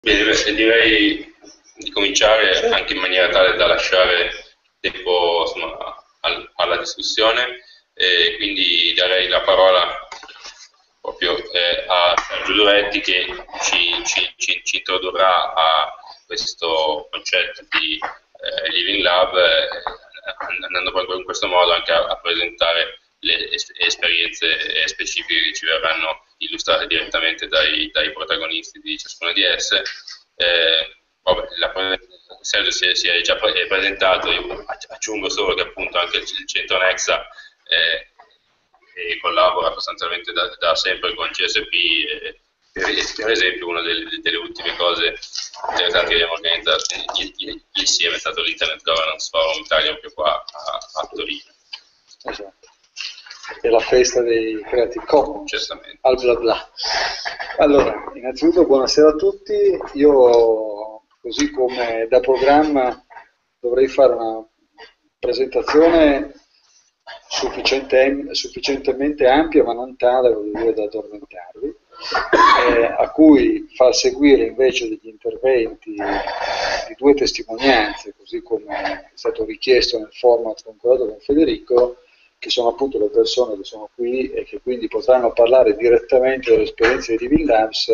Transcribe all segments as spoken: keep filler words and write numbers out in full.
Bene, direi di cominciare anche in maniera tale da lasciare tempo insomma, al- alla discussione, e quindi darei la parola proprio eh, a Sergio Duretti che ci, ci- ci- ci introdurrà a questo concetto di eh, Living Lab, eh, andando proprio in questo modo anche a, a presentare le es- esperienze eh, specifiche che ci verranno illustrate direttamente dai, dai protagonisti di ciascuna di esse. Eh, vabbè, la, Sergio si è, si è già pre- presentato, io aggiungo solo che appunto anche il, il centro Nexa eh, e collabora sostanzialmente da, da sempre con C S P, e, per, per esempio una delle, delle ultime cose interessanti che abbiamo organizzato insieme è stato l'Internet Governance Forum Italia proprio qua a, a Torino. Esatto. E la festa dei Creative Commons, certamente. Al bla bla. Allora, innanzitutto buonasera a tutti. Io, così come da programma, dovrei fare una presentazione sufficiente, sufficientemente ampia, ma non tale, voglio dire, da addormentarvi, eh, a cui far seguire invece degli interventi di due testimonianze, così come è stato richiesto nel format concordato con Federico, che sono appunto le persone che sono qui e che quindi potranno parlare direttamente delle esperienze di Living Labs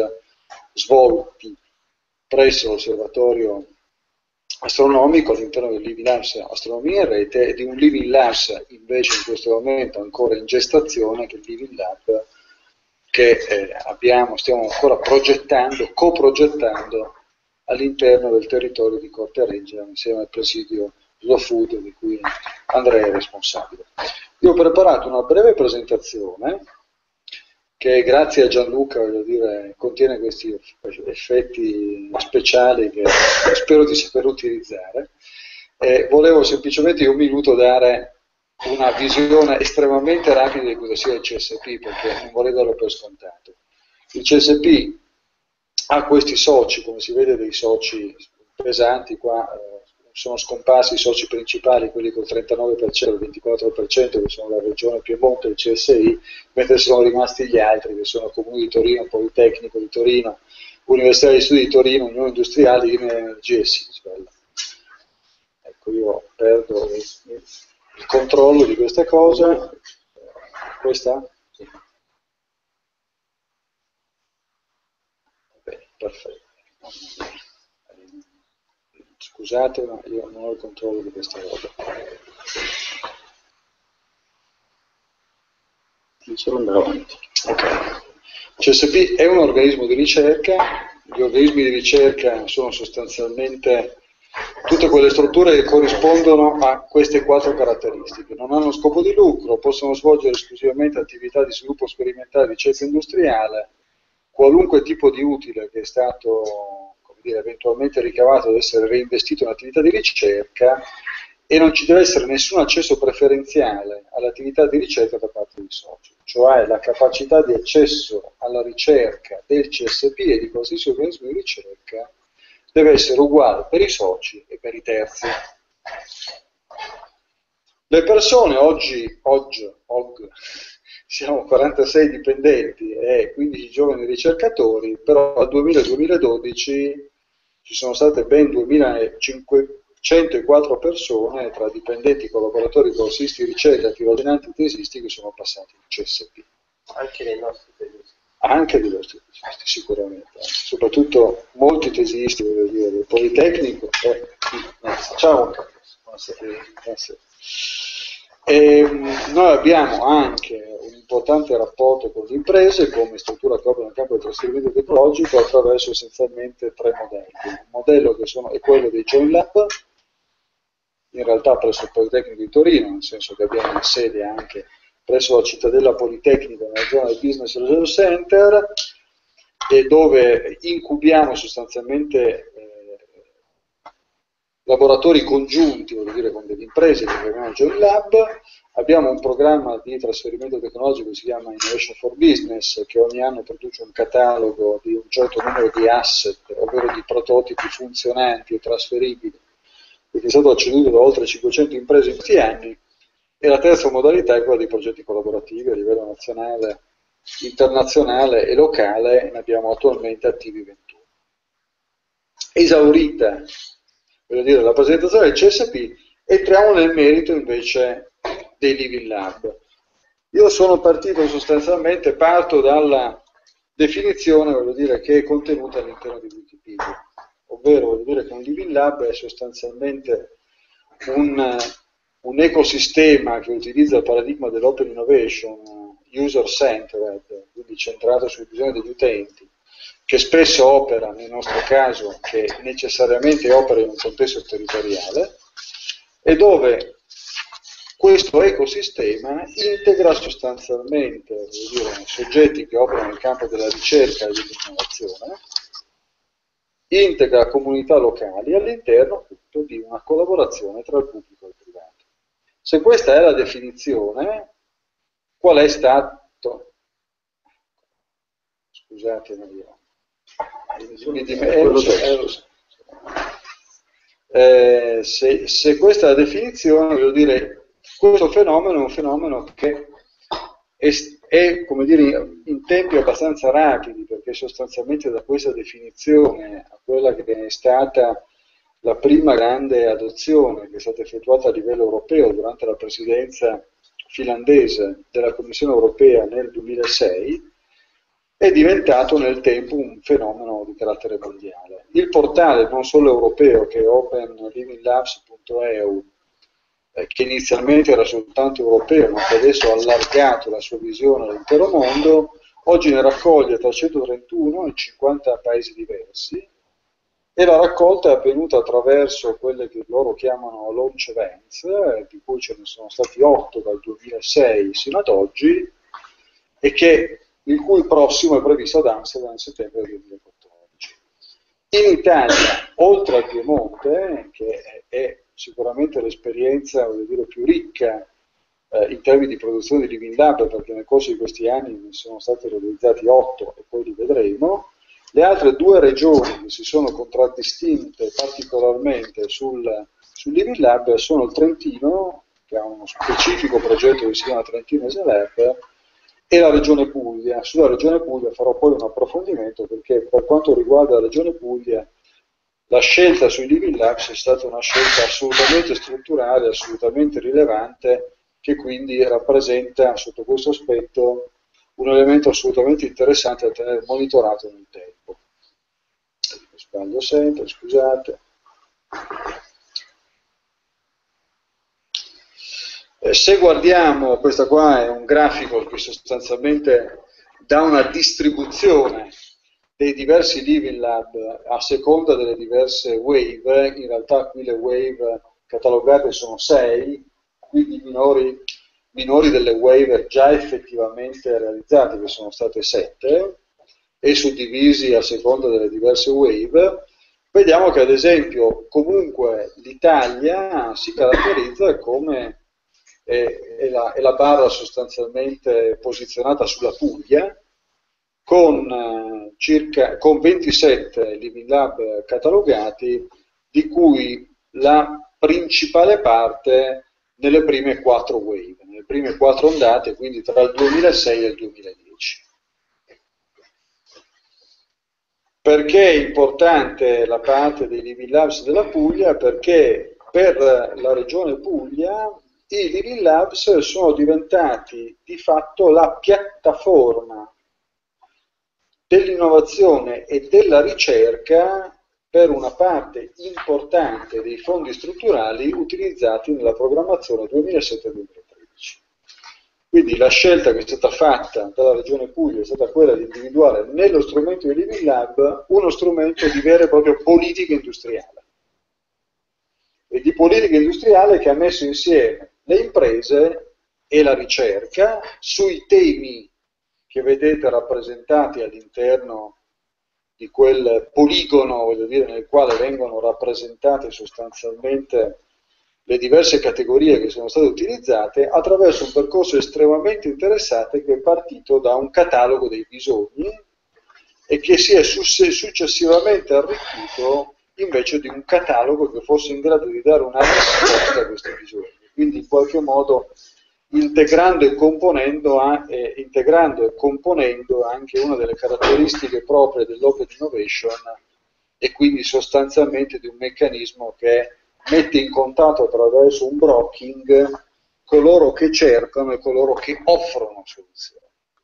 svolti presso l'osservatorio astronomico all'interno del Living Labs Astronomia in Rete e di un Living Labs invece in questo momento ancora in gestazione, che è il Living Lab che eh, abbiamo, stiamo ancora progettando, coprogettando all'interno del territorio di Corte Regia insieme al presidio Slow Food di cui Andrea è responsabile. Io ho preparato una breve presentazione che grazie a Gianluca, voglio dire, contiene questi effetti speciali che spero di saper utilizzare. Eh, volevo semplicemente in un minuto dare una visione estremamente rapida di cosa sia il C S P, perché non vorrei darlo per scontato. Il C S P ha questi soci, come si vede dei soci pesanti qua, eh, sono scomparsi i soci principali, quelli col trentanove per cento, il ventiquattro per cento che sono la regione Piemonte e il C S I, mentre sono rimasti gli altri che sono Comune di Torino, Politecnico di Torino, Università di Studi di Torino, Unione Industriali, Energia e Sisvel. Ecco, io perdo il, il controllo di queste cose. Questa? Sì. Bene, perfetto. Scusate, ma io non ho il controllo di questa roba. Solo andare avanti. Ok. C S P è un organismo di ricerca. Gli organismi di ricerca sono sostanzialmente tutte quelle strutture che corrispondono a queste quattro caratteristiche. Non hanno scopo di lucro, possono svolgere esclusivamente attività di sviluppo sperimentale e ricerca industriale, qualunque tipo di utile che è stato, come dire, eventualmente ricavato deve essere reinvestito in attività di ricerca e non ci deve essere nessun accesso preferenziale all'attività di ricerca da parte dei soci, cioè la capacità di accesso alla ricerca del C S P e di qualsiasi organismo di ricerca deve essere uguale per i soci e per i terzi. Le persone oggi, oggi, oggi siamo quarantasei dipendenti e quindici giovani ricercatori, però dal duemila al duemiladodici ci sono state ben duemilacinquecentoquattro persone tra dipendenti, collaboratori, borsisti, ricerca, tirocinanti e tesisti che sono passati in C S P. Anche dei nostri tesisti. Anche dei nostri tesisti, sicuramente. Soprattutto molti tesisti, voglio dire, del Politecnico. Eh, ciao, buonasera. Buonasera. E noi abbiamo anche un importante rapporto con le imprese come struttura che opera nel campo del trasferimento tecnologico attraverso essenzialmente tre modelli. Un modello che sono, è quello dei Joint Lab, in realtà presso il Politecnico di Torino, nel senso che abbiamo una sede anche presso la cittadella Politecnica nella zona del Business Research Center, e dove incubiamo sostanzialmente eh, laboratori congiunti, voglio dire, con delle imprese che chiamiamo Joint Lab. Abbiamo un programma di trasferimento tecnologico che si chiama Innovation for Business, che ogni anno produce un catalogo di un certo numero di asset, ovvero di prototipi funzionanti e trasferibili, che è stato acceduto da oltre cinquecento imprese in questi anni. E la terza modalità è quella dei progetti collaborativi a livello nazionale, internazionale e locale, ne abbiamo attualmente attivi ventuno. esaurita, voglio dire, la presentazione del C S P, entriamo nel merito invece dei Living Lab. Io sono partito sostanzialmente, parto dalla definizione, voglio dire, che è contenuta all'interno di Wikipedia, ovvero voglio dire che un Living Lab è sostanzialmente un, un ecosistema che utilizza il paradigma dell'open innovation, user-centered, quindi centrato sui bisogni degli utenti, che spesso opera, nel nostro caso, che necessariamente opera in un contesto territoriale, e dove questo ecosistema integra sostanzialmente, voglio dire, soggetti che operano nel campo della ricerca e dell'innovazione, integra comunità locali all'interno appunto di una collaborazione tra il pubblico e il privato. Se questa è la definizione, qual è stato? Scusate, io mi dimentico. Eh, se, se questa è la definizione, voglio dire, questo fenomeno è un fenomeno che è, è, come dire, in tempi abbastanza rapidi, perché sostanzialmente da questa definizione a quella che è stata la prima grande adozione che è stata effettuata a livello europeo durante la presidenza finlandese della Commissione europea nel duemilasei, è diventato nel tempo un fenomeno di carattere mondiale. Il portale non solo europeo, che è open living labs punto e u, eh, che inizialmente era soltanto europeo, ma che adesso ha allargato la sua visione all'intero mondo, oggi ne raccoglie trecentotrentuno in cinquanta paesi diversi, e la raccolta è avvenuta attraverso quelle che loro chiamano launch events, eh, di cui ce ne sono stati otto dal duemilasei sino ad oggi, e che il cui prossimo è previsto ad Amsterdam nel settembre del duemilaquattordici. In Italia, oltre al Piemonte, che è sicuramente l'esperienza, voglio dire, più ricca eh, in termini di produzione di Living Lab, perché nel corso di questi anni ne sono stati realizzati otto e poi li vedremo, le altre due regioni che si sono contraddistinte particolarmente sul, sul Living Lab sono il Trentino, che ha uno specifico progetto che si chiama Trentino as a Lab, e la Regione Puglia. Sulla Regione Puglia farò poi un approfondimento, perché per quanto riguarda la Regione Puglia la scelta sui Living Labs è stata una scelta assolutamente strutturale, assolutamente rilevante, che quindi rappresenta sotto questo aspetto un elemento assolutamente interessante da tenere monitorato nel tempo. Sbaglio sempre, scusate. Se guardiamo, questo qua è un grafico che sostanzialmente dà una distribuzione dei diversi Living Lab a seconda delle diverse wave. In realtà qui le wave catalogate sono sei, quindi minori, minori delle wave già effettivamente realizzate, che sono state sette, e suddivisi a seconda delle diverse wave. Vediamo che ad esempio comunque l'Italia si caratterizza come è la, è la barra sostanzialmente posizionata sulla Puglia, con, eh, circa, con ventisette Living Lab catalogati, di cui la principale parte nelle prime quattro wave, nelle prime quattro ondate, quindi tra il duemilasei e il duemiladieci. Perché è importante la parte dei Living Labs della Puglia? Perché per la regione Puglia i Living Labs sono diventati di fatto la piattaforma dell'innovazione e della ricerca per una parte importante dei fondi strutturali utilizzati nella programmazione duemilasette duemilatredici. Quindi la scelta che è stata fatta dalla Regione Puglia è stata quella di individuare nello strumento di Living Lab uno strumento di vera e propria politica industriale. E di politica industriale che ha messo insieme le imprese e la ricerca sui temi che vedete rappresentati all'interno di quel poligono, voglio dire, nel quale vengono rappresentate sostanzialmente le diverse categorie che sono state utilizzate, attraverso un percorso estremamente interessante che è partito da un catalogo dei bisogni e che si è successivamente arricchito invece di un catalogo che fosse in grado di dare una risposta a questi bisogni. Quindi in qualche modo integrando e componendo, eh, integrando e componendo anche una delle caratteristiche proprie dell'open innovation, e quindi sostanzialmente di un meccanismo che mette in contatto attraverso un broking coloro che cercano e coloro che offrono soluzioni.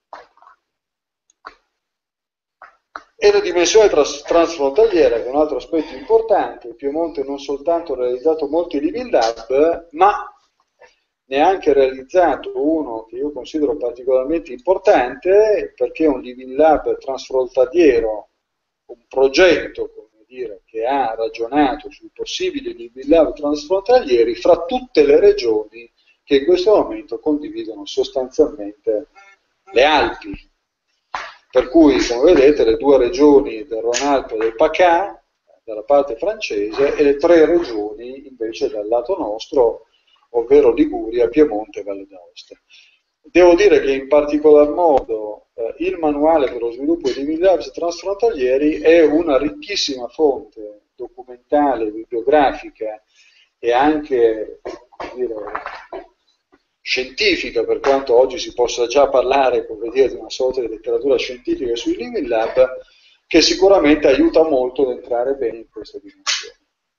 E la dimensione trans transfrontaliera, che è un altro aspetto importante. Il Piemonte non soltanto ha realizzato molti Living Lab, ma ne ha anche realizzato uno che io considero particolarmente importante, perché è un Living Lab transfrontaliero, un progetto, come dire, che ha ragionato sui possibili Living Lab transfrontalieri fra tutte le regioni che in questo momento condividono sostanzialmente le Alpi. Per cui, come vedete, le due regioni del Rhône-Alpes e del P A C A, dalla parte francese, e le tre regioni invece dal lato nostro, ovvero Liguria, Piemonte e Valle d'Aosta. Devo dire che in particolar modo eh, il manuale per lo sviluppo di Living Labs transfrontalieri è una ricchissima fonte documentale, bibliografica e anche, dire, scientifica, per quanto oggi si possa già parlare, come dire, di una sorta di letteratura scientifica sui Living Lab, che sicuramente aiuta molto ad entrare bene in questa dimensione.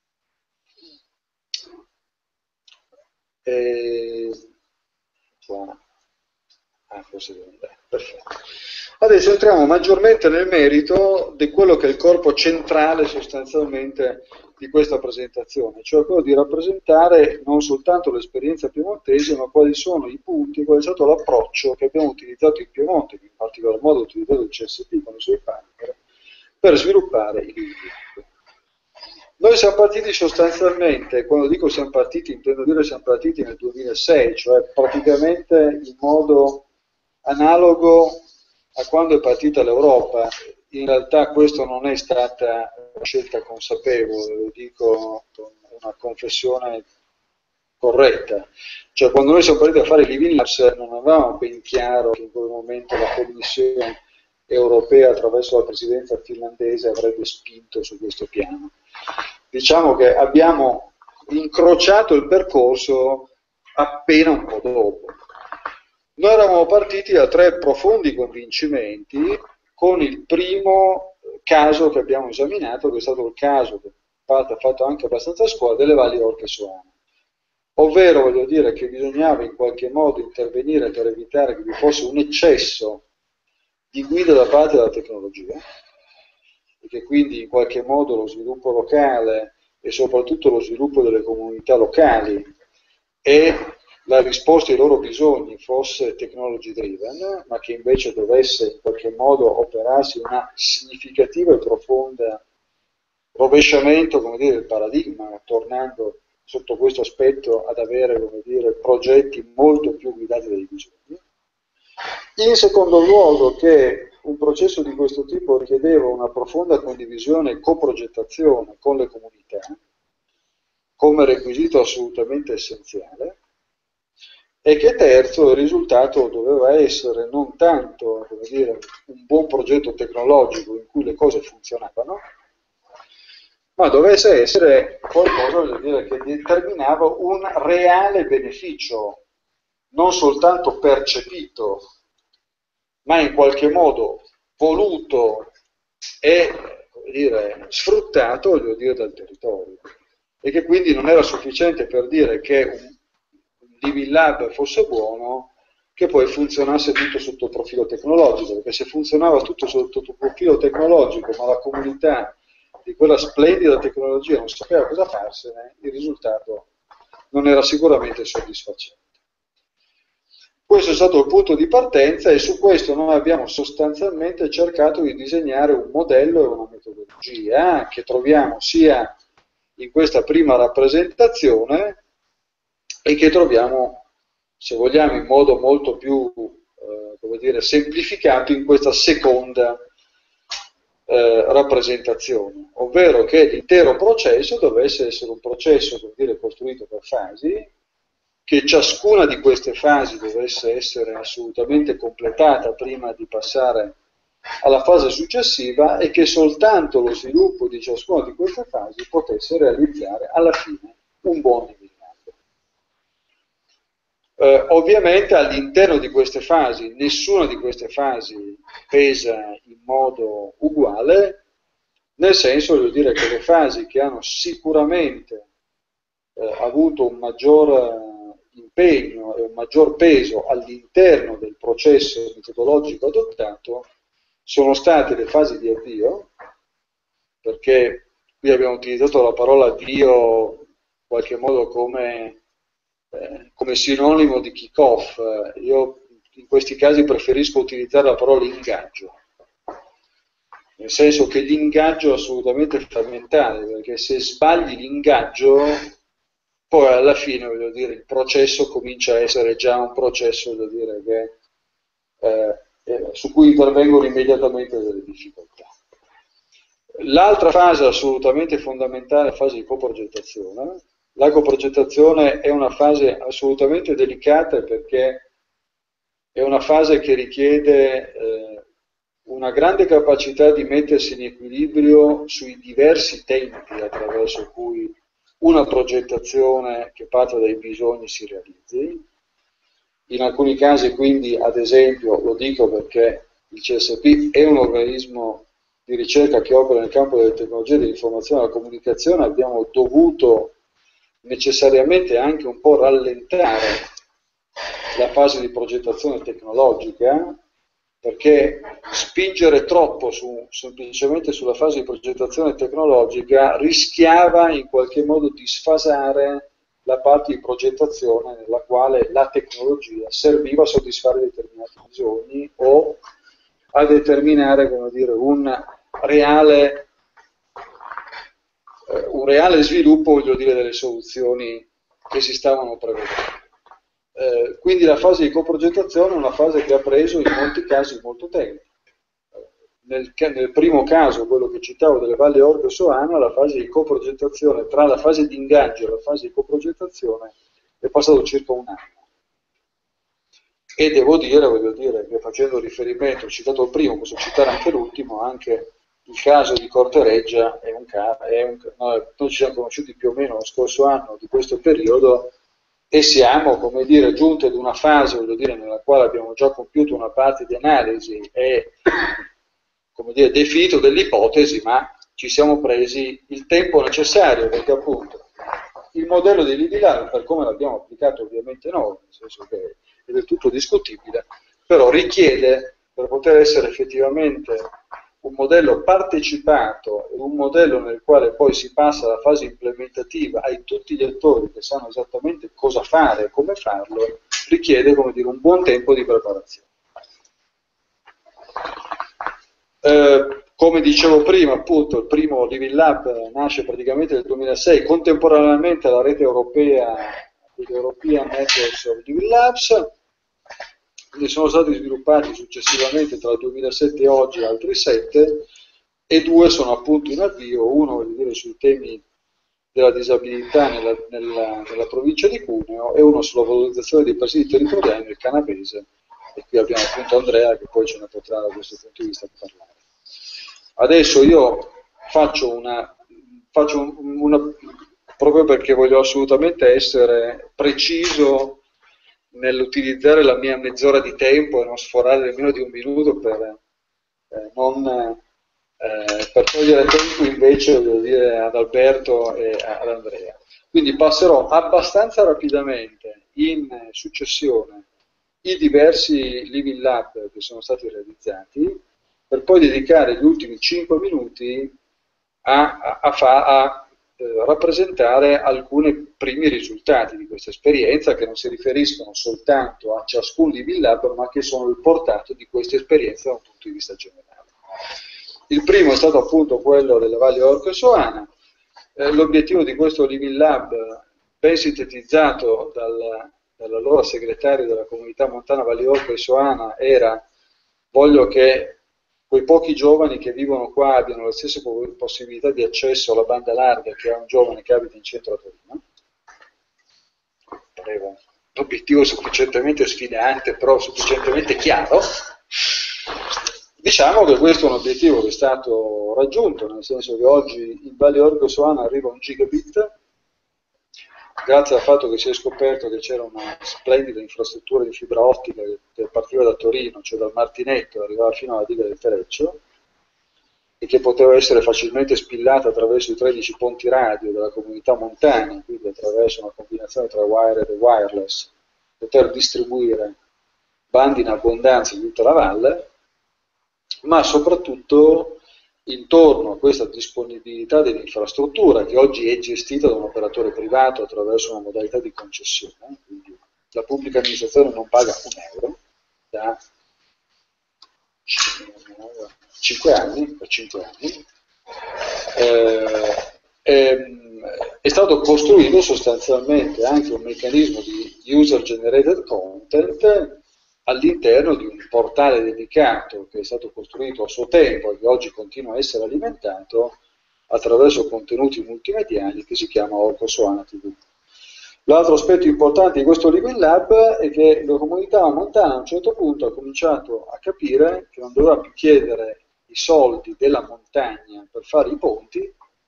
E... Ah, forse devo andare. Perfetto. Adesso entriamo maggiormente nel merito di quello che è il corpo centrale sostanzialmente di questa presentazione, cioè quello di rappresentare non soltanto l'esperienza piemontese, ma quali sono i punti, qual è stato l'approccio che abbiamo utilizzato in Piemonte, in particolar modo utilizzato il C S P con i suoi partner, per sviluppare i Living Lab. Noi siamo partiti sostanzialmente, quando dico siamo partiti, intendo dire siamo partiti nel duemilasei, cioè praticamente in modo analogo a quando è partita l'Europa. In realtà questo non è stata una scelta consapevole, lo dico con una confessione corretta. Cioè quando noi siamo partiti a fare i Living Labs non avevamo ben chiaro che in quel momento la Commissione europea attraverso la presidenza finlandese avrebbe spinto su questo piano. Diciamo che abbiamo incrociato il percorso appena un po' dopo. Noi eravamo partiti da tre profondi convincimenti, con il primo caso che abbiamo esaminato, che è stato il caso che ha fatto anche abbastanza scuola, delle valli orchesuane. Ovvero, voglio dire, che bisognava in qualche modo intervenire per evitare che vi fosse un eccesso di guida da parte della tecnologia, e che quindi in qualche modo lo sviluppo locale e soprattutto lo sviluppo delle comunità locali e la risposta ai loro bisogni fosse technology driven, ma che invece dovesse in qualche modo operarsi una significativa e profonda rovesciamento, come dire, del paradigma, tornando sotto questo aspetto ad avere, come dire, progetti molto più guidati dai bisogni. In secondo luogo, che un processo di questo tipo richiedeva una profonda condivisione e coprogettazione con le comunità, come requisito assolutamente essenziale, e che terzo, il risultato doveva essere non tanto, come dire, un buon progetto tecnologico in cui le cose funzionavano, ma dovesse essere qualcosa, voglio dire, che determinava un reale beneficio, non soltanto percepito, ma in qualche modo voluto e, come dire, sfruttato, voglio dire, dal territorio. E che quindi non era sufficiente per dire che un Living Lab fosse buono, che poi funzionasse tutto sotto il profilo tecnologico, perché se funzionava tutto sotto il profilo tecnologico, ma la comunità di quella splendida tecnologia non sapeva cosa farsene, il risultato non era sicuramente soddisfacente. Questo è stato il punto di partenza e su questo noi abbiamo sostanzialmente cercato di disegnare un modello e una metodologia che troviamo sia in questa prima rappresentazione e che troviamo, se vogliamo, in modo molto più eh, come dire, semplificato in questa seconda eh, rappresentazione, ovvero che l'intero processo dovesse essere un processo, come dire, costruito per fasi, che ciascuna di queste fasi dovesse essere assolutamente completata prima di passare alla fase successiva e che soltanto lo sviluppo di ciascuna di queste fasi potesse realizzare alla fine un buon Living Lab. Eh, ovviamente all'interno di queste fasi, nessuna di queste fasi pesa in modo uguale, nel senso, voglio dire, che le fasi che hanno sicuramente eh, avuto un maggior eh, impegno e un maggior peso all'interno del processo metodologico adottato sono state le fasi di avvio, perché qui abbiamo utilizzato la parola avvio in qualche modo come, eh, come sinonimo di kick-off. Io in questi casi preferisco utilizzare la parola ingaggio, nel senso che l'ingaggio è assolutamente fondamentale, perché se sbagli l'ingaggio, poi alla fine, voglio dire, il processo comincia a essere già un processo, voglio dire, che, eh, eh, su cui intervengono immediatamente delle difficoltà. L'altra fase assolutamente fondamentale è la fase di coprogettazione. La coprogettazione è una fase assolutamente delicata perché è una fase che richiede eh, una grande capacità di mettersi in equilibrio sui diversi tempi attraverso cui una progettazione che parte dai bisogni si realizzi. In alcuni casi quindi, ad esempio, lo dico perché il C S P è un organismo di ricerca che opera nel campo delle tecnologie dell'informazione e della comunicazione, abbiamo dovuto necessariamente anche un po' rallentare la fase di progettazione tecnologica, perché spingere troppo su, semplicemente sulla fase di progettazione tecnologica rischiava in qualche modo di sfasare la parte di progettazione nella quale la tecnologia serviva a soddisfare determinati bisogni o a determinare, come dire, un reale, eh, un reale sviluppo, voglio dire, delle soluzioni che si stavano prevedendo. Eh, quindi la fase di coprogettazione è una fase che ha preso in molti casi molto tempo. Nel, nel primo caso, quello che citavo delle Valli Orco e Soana, la fase di coprogettazione, tra la fase di ingaggio e la fase di coprogettazione è passato circa un anno. E devo dire, voglio dire, che facendo riferimento, ho citato il primo, posso citare anche l'ultimo, anche il caso di Cortereggia è un caso, no, noi ci siamo conosciuti più o meno lo scorso anno di questo periodo, e siamo, come dire, giunti ad una fase, voglio dire, nella quale abbiamo già compiuto una parte di analisi e, come dire, definito delle ipotesi, ma ci siamo presi il tempo necessario, perché appunto il modello di Livilar, per come l'abbiamo applicato ovviamente noi, nel senso che è del tutto discutibile, però richiede, per poter essere effettivamente un modello partecipato, un modello nel quale poi si passa alla fase implementativa ai tutti gli attori che sanno esattamente cosa fare e come farlo, richiede, come dire, un buon tempo di preparazione. Eh, come dicevo prima, appunto, il primo Living Lab nasce praticamente nel duemilasei, contemporaneamente alla rete europea dell'European Networks of Living Labs. Ne sono stati sviluppati successivamente tra il duemilasette e oggi altri sette, e due sono appunto in avvio, uno voglio dire sui temi della disabilità nella, nella, nella provincia di Cuneo e uno sulla valorizzazione dei presidi territoriali nel Canavese, e qui abbiamo appunto Andrea che poi ce ne potrà da questo punto di vista parlare. Adesso io faccio una, faccio una proprio perché voglio assolutamente essere preciso nell'utilizzare la mia mezz'ora di tempo e non sforare nemmeno di un minuto per, eh, non, eh, per togliere tempo invece, voglio dire, ad Alberto e ad Andrea. Quindi passerò abbastanza rapidamente in successione i diversi Living Lab che sono stati realizzati, per poi dedicare gli ultimi cinque minuti a, a, a, fa, a eh, rappresentare alcuni primi risultati di questa esperienza, che non si riferiscono soltanto a ciascun Living Lab, ma che sono il portato di questa esperienza da un punto di vista generale. Il primo è stato appunto quello delle Valli Orco e Soana. Eh, l'obiettivo di questo Living Lab, ben sintetizzato dal, dall'allora segretario della comunità montana Valli Orco e Soana, era: voglio che quei pochi giovani che vivono qua abbiano le stesse possibilità di accesso alla banda larga che ha un giovane che abita in centro a Torino. Pareva un obiettivo sufficientemente sfidante, però sufficientemente chiaro. Diciamo che questo è un obiettivo che è stato raggiunto, nel senso che oggi in Valli Orco e Soana arriva un gigabit, grazie al fatto che si è scoperto che c'era una splendida infrastruttura di fibra ottica che partiva da Torino, cioè dal Martinetto, e arrivava fino alla diga del Tereccio, e che poteva essere facilmente spillata attraverso i tredici ponti radio della comunità montana, quindi attraverso una combinazione tra wired e wireless, poter distribuire bandi in abbondanza in tutta la valle, ma soprattutto intorno a questa disponibilità dell'infrastruttura, che oggi è gestita da un operatore privato attraverso una modalità di concessione, quindi la pubblica amministrazione non paga un euro da cinque anni, per cinque anni, eh, è, è stato costruito sostanzialmente anche un meccanismo di user generated content all'interno di un portale dedicato che è stato costruito a suo tempo e che oggi continua a essere alimentato attraverso contenuti multimediali, che si chiama Orcosoana tivù. L'altro aspetto importante di questo Living Lab è che la comunità montana a un certo punto ha cominciato a capire che non doveva più chiedere i soldi della montagna per fare i ponti,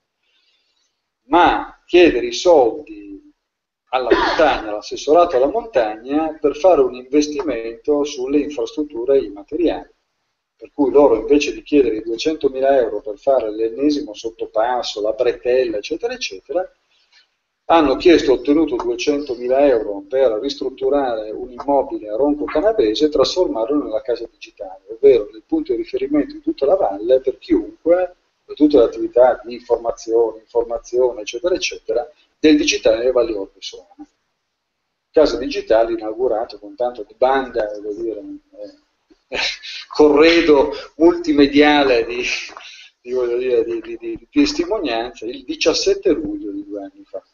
ma chiedere i soldi alla montagna, all'assessorato alla montagna, per fare un investimento sulle infrastrutture immateriali. Per cui loro, invece di chiedere i duecentomila euro per fare l'ennesimo sottopasso, la bretella, eccetera, eccetera, hanno chiesto e ottenuto duecentomila euro per ristrutturare un immobile a Ronco Canavese e trasformarlo nella casa digitale, ovvero nel punto di riferimento di tutta la valle per chiunque, per tutte le attività di informazione, informazione, eccetera, eccetera, del digitale nelle valli Orcosoana. Casa digitale inaugurato con tanto di banda, voglio dire, eh, corredo multimediale di, di, voglio dire, di, di, di, di testimonianza il diciassette luglio di due anni fa.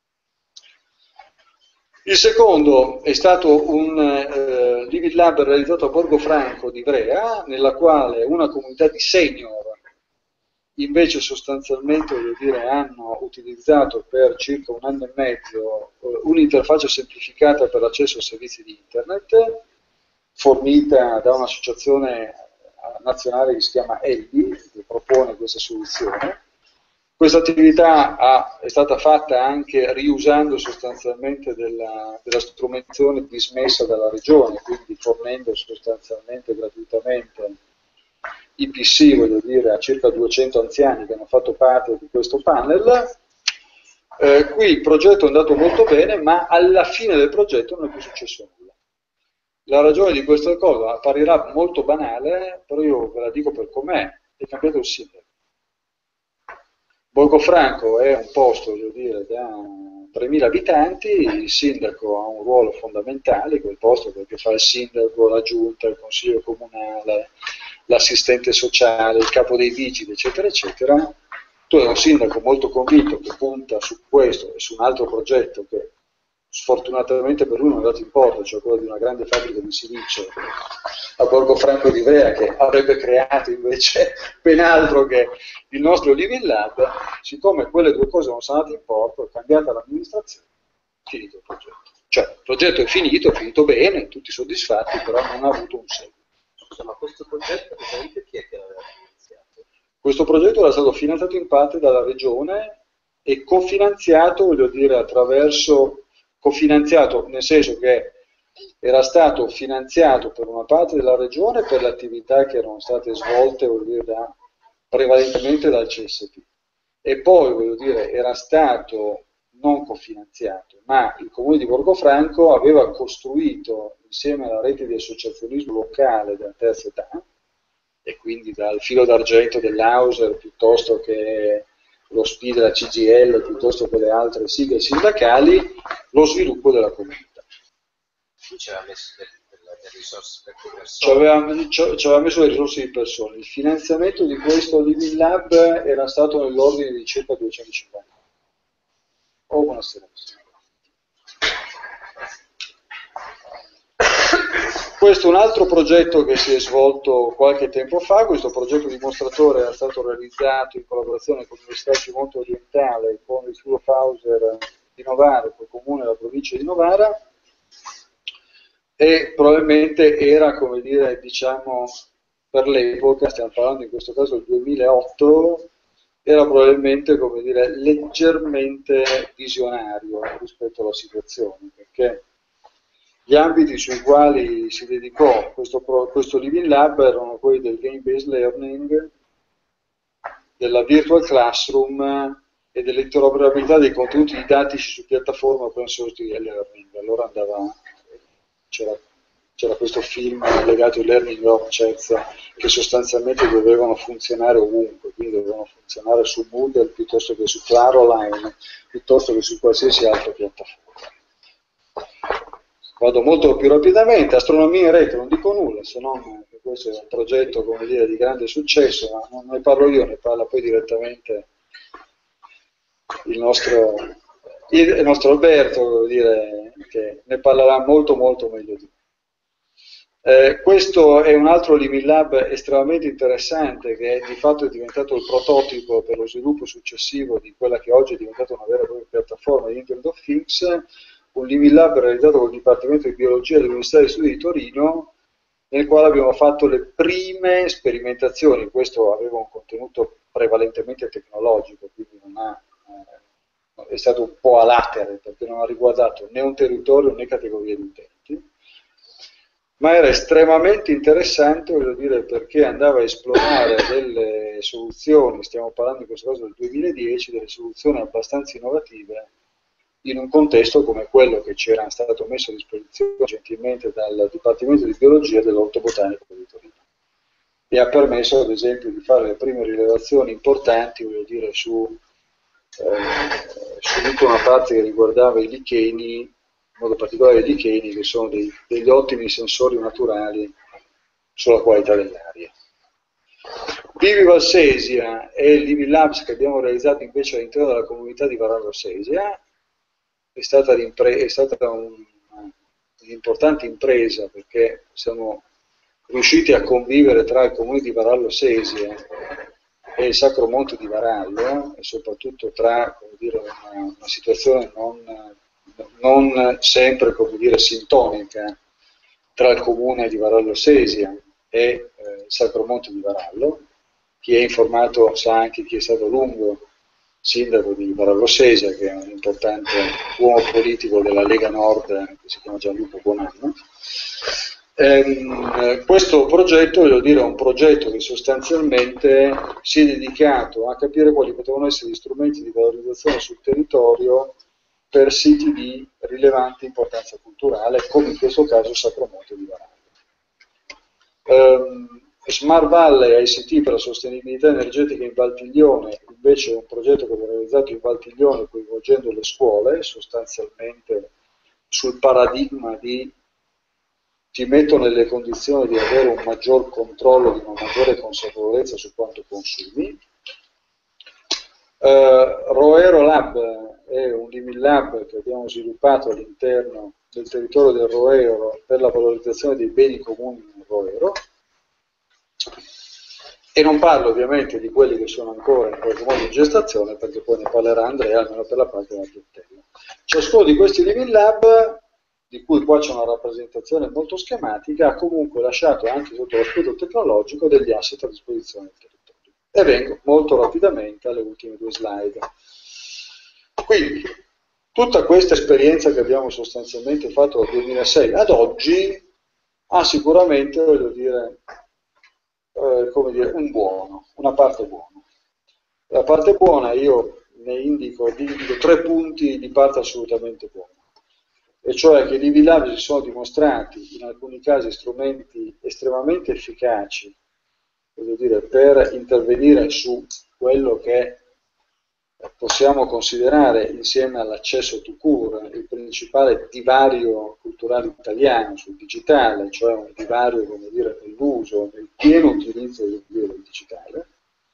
Il secondo è stato un eh, Living Lab realizzato a Borgo Franco di Ivrea, nella quale una comunità di senior invece sostanzialmente, voglio dire, hanno utilizzato per circa un anno e mezzo eh, un'interfaccia semplificata per l'accesso ai servizi di internet, fornita da un'associazione nazionale che si chiama Elbi, che propone questa soluzione. Questa attività ha, è stata fatta anche riusando sostanzialmente della, della strumentazione dismessa dalla regione, quindi fornendo sostanzialmente gratuitamente i P C, voglio dire, a circa duecento anziani che hanno fatto parte di questo panel. Eh, qui il progetto è andato molto bene, ma alla fine del progetto non è più successo nulla. La ragione di questa cosa apparirà molto banale, però io ve la dico per com'è: è cambiato il sindaco. Borgo Franco è un posto, voglio dire, da tremila abitanti, il sindaco ha un ruolo fondamentale in quel posto, perché fa il sindaco, la giunta, il consiglio comunale, l'assistente sociale, il capo dei vigili, eccetera, eccetera. Tu hai un sindaco molto convinto che punta su questo e su un altro progetto che sfortunatamente per lui non è andato in porto, cioè quello di una grande fabbrica di silicio a Borgo Franco di Ivrea, che avrebbe creato invece ben altro che il nostro Living Lab. Siccome quelle due cose non sono andate in porto, è cambiata l'amministrazione, finito il progetto. Cioè il progetto è finito, è finito bene, tutti soddisfatti, però non ha avuto un seguito. Scusa, ma questo progetto, chi è che l'aveva finanziato? Questo progetto era stato finanziato in parte dalla regione e cofinanziato, voglio dire, attraverso, cofinanziato nel senso che era stato finanziato per una parte dalla regione per le attività che erano state svolte, voglio dire, da, prevalentemente dal C S P, e poi, voglio dire, era stato non cofinanziato, ma il comune di Borgo Franco aveva costruito insieme alla rete di associazionismo locale della terza età, e quindi dal filo d'argento dell'Auser piuttosto che lo S P I della C G I L, piuttosto che le altre sigle sindacali, lo sviluppo della comunità. Ci aveva messo delle, delle risorse per le persone. Ci aveva, ci, ci aveva messo le risorse di persone. Il finanziamento di questo Living Lab era stato nell'ordine di circa duecentocinquanta. Oh, buonasera. Questo è un altro progetto che si è svolto qualche tempo fa. Questo progetto dimostratore era stato realizzato in collaborazione con l'Università Piemonte Orientale, con l'Istituto Fauser di Novara, con il Comune e la provincia di Novara, e probabilmente era, come dire, diciamo, per l'epoca, stiamo parlando in questo caso del duemilaotto, era probabilmente, come dire, leggermente visionario rispetto alla situazione, perché gli ambiti sui quali si dedicò questo, questo Living Lab erano quelli del game-based learning, della virtual classroom e dell'interoperabilità dei contenuti didattici su piattaforme open source di e-learning. Allora andava, c'era, c'era questo film legato ai learning objects che sostanzialmente dovevano funzionare ovunque, quindi dovevano funzionare su Moodle piuttosto che su Claroline, piuttosto che su qualsiasi altra piattaforma. Vado molto più rapidamente. Astronomia in rete non dico nulla, se non che questo è un progetto, come dire, di grande successo, ma non ne parlo io, ne parla poi direttamente il nostro, il nostro Alberto, devo dire, che ne parlerà molto molto meglio di me. Eh, questo è un altro Living Lab estremamente interessante, che di fatto è diventato il prototipo per lo sviluppo successivo di quella che oggi è diventata una vera e propria piattaforma di Internet of Things, un Living Lab realizzato con il Dipartimento di Biologia dell'Università degli Studi di Torino, nel quale abbiamo fatto le prime sperimentazioni. Questo aveva un contenuto prevalentemente tecnologico, quindi non ha, eh, è stato un po' a latere, perché non ha riguardato né un territorio né categorie di utenti, ma era estremamente interessante, voglio dire, perché andava a esplorare delle soluzioni, stiamo parlando in questo caso del duemiladieci, delle soluzioni abbastanza innovative in un contesto come quello che ci era stato messo a disposizione gentilmente dal Dipartimento di Biologia dell'Orto Botanico di Torino. E ha permesso, ad esempio, di fare le prime rilevazioni importanti, voglio dire, su, eh, su tutta una parte che riguardava i licheni, in modo particolare i licheni, che sono dei, degli ottimi sensori naturali sulla qualità dell'aria. Vivi Valsesia è il Living Labs che abbiamo realizzato invece all'interno della comunità di Varallo Sesia. È stata, è stata un'importante impresa, perché siamo riusciti a convivere tra il comune di Varallo Sesia e il Sacro Monte di Varallo, e soprattutto tra, come dire, una, una situazione non, non sempre, come dire, sintonica tra il comune di Varallo Sesia e eh, il Sacro Monte di Varallo. Chi è informato sa anche chi è stato a lungo sindaco di Varallo Sesia, che è un importante uomo politico della Lega Nord, che si chiama Gianluca Buonanno. Ehm, questo progetto, voglio dire, è un progetto che sostanzialmente si è dedicato a capire quali potevano essere gli strumenti di valorizzazione sul territorio per siti di rilevante importanza culturale, come in questo caso il Sacro Monte di Varallo. Ehm, Smart Valley I C T per la sostenibilità energetica in Valtiglione, invece è un progetto che abbiamo realizzato in Valtiglione coinvolgendo le scuole, sostanzialmente sul paradigma di ti metto nelle condizioni di avere un maggior controllo, di una maggiore consapevolezza su quanto consumi. Uh, Roero Lab è un Living Lab che abbiamo sviluppato all'interno del territorio del Roero per la valorizzazione dei beni comuni nel Roero. E non parlo ovviamente di quelli che sono ancora in qualche modo in gestazione, perché poi ne parlerà Andrea, almeno per la parte della Piattella. Ciascuno di questi Living Lab, di cui qua c'è una rappresentazione molto schematica, ha comunque lasciato anche sotto l'aspetto tecnologico degli asset a disposizione del territorio. E vengo molto rapidamente alle ultime due slide. Quindi, tutta questa esperienza che abbiamo sostanzialmente fatto dal duemilasei ad oggi ha sicuramente, voglio dire, Eh, come dire, un buono, una parte buona. La parte buona io ne indico, indico tre punti di parte assolutamente buona, e cioè che i Living Lab si sono dimostrati in alcuni casi strumenti estremamente efficaci, voglio dire, per intervenire su quello che possiamo considerare, insieme all'accesso to cure, il principale divario culturale italiano sul digitale, cioè un divario, come dire, nell'uso, nel pieno utilizzo del digitale,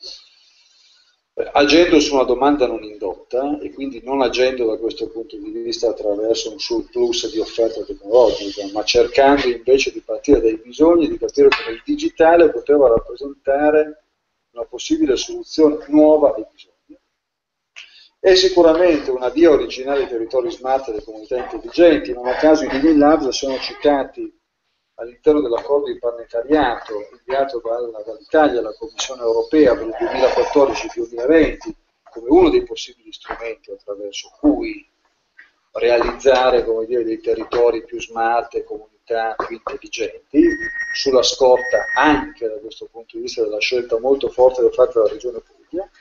agendo su una domanda non indotta, e quindi non agendo da questo punto di vista attraverso un surplus di offerta tecnologica, ma cercando invece di partire dai bisogni, di capire come il digitale poteva rappresentare una possibile soluzione nuova ai bisogni. È sicuramente una via originale dei territori smart e delle comunità intelligenti. Non a caso i Living Labs sono citati all'interno dell'accordo di partenariato inviato dall'Italia alla Commissione Europea per il duemilaquattordici duemilaventi come uno dei possibili strumenti attraverso cui realizzare, come dire, dei territori più smart e comunità più intelligenti, sulla scorta anche da questo punto di vista della scelta molto forte da fatta dalla Regione Puglia ampia.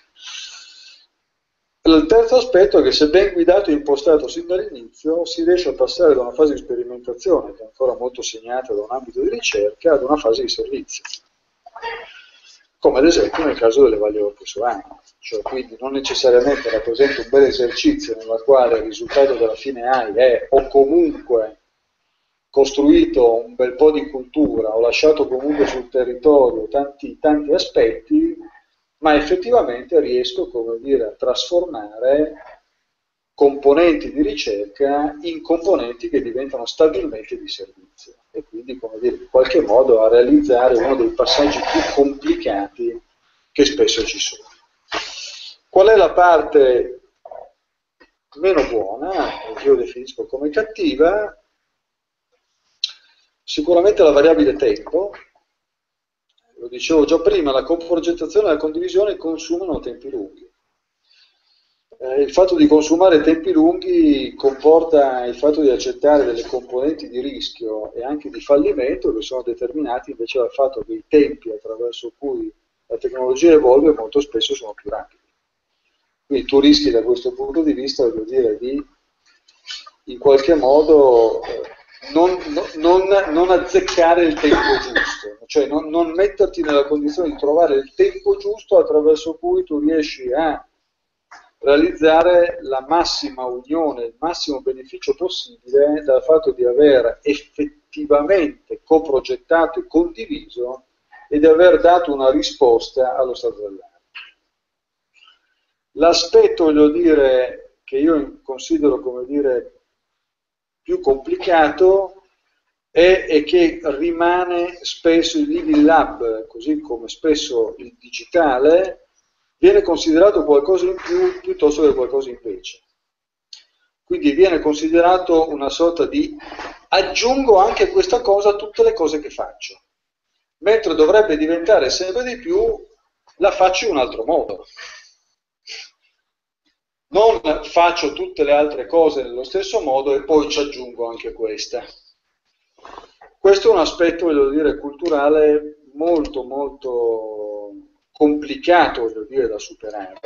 Il terzo aspetto è che se ben guidato e impostato sin dall'inizio si riesce a passare da una fase di sperimentazione, che è ancora molto segnata da un ambito di ricerca, ad una fase di servizio, come ad esempio nel caso delle value open source, cioè quindi non necessariamente rappresenta un bel esercizio nella quale il risultato che alla fine hai è o comunque costruito un bel po' di cultura, ho lasciato comunque sul territorio tanti, tanti aspetti, ma effettivamente riesco, come dire, a trasformare componenti di ricerca in componenti che diventano stabilmente di servizio e quindi, come dire, in qualche modo a realizzare uno dei passaggi più complicati che spesso ci sono. Qual è la parte meno buona, che io definisco come cattiva? Sicuramente la variabile tempo. Lo dicevo già prima, la coprogettazione e la condivisione consumano tempi lunghi. Eh, il fatto di consumare tempi lunghi comporta il fatto di accettare delle componenti di rischio e anche di fallimento che sono determinati invece dal fatto che i tempi attraverso cui la tecnologia evolve molto spesso sono più rapidi. Quindi tu rischi da questo punto di vista, voglio dire, di in qualche modo eh, non, non, non azzeccare il tempo giusto, cioè non, non metterti nella condizione di trovare il tempo giusto attraverso cui tu riesci a realizzare la massima unione, il massimo beneficio possibile dal fatto di aver effettivamente coprogettato e condiviso e di aver dato una risposta allo stato dell'arte. L'aspetto, voglio dire, che io considero, come dire, più complicato è, è che rimane spesso il Living Lab, così come spesso il digitale, viene considerato qualcosa in più piuttosto che qualcosa invece. Quindi viene considerato una sorta di aggiungo anche questa cosa a tutte le cose che faccio, mentre dovrebbe diventare sempre di più la faccio in un altro modo. Non faccio tutte le altre cose nello stesso modo e poi ci aggiungo anche questa. Questo è un aspetto, voglio dire, culturale molto molto complicato, voglio dire, da superare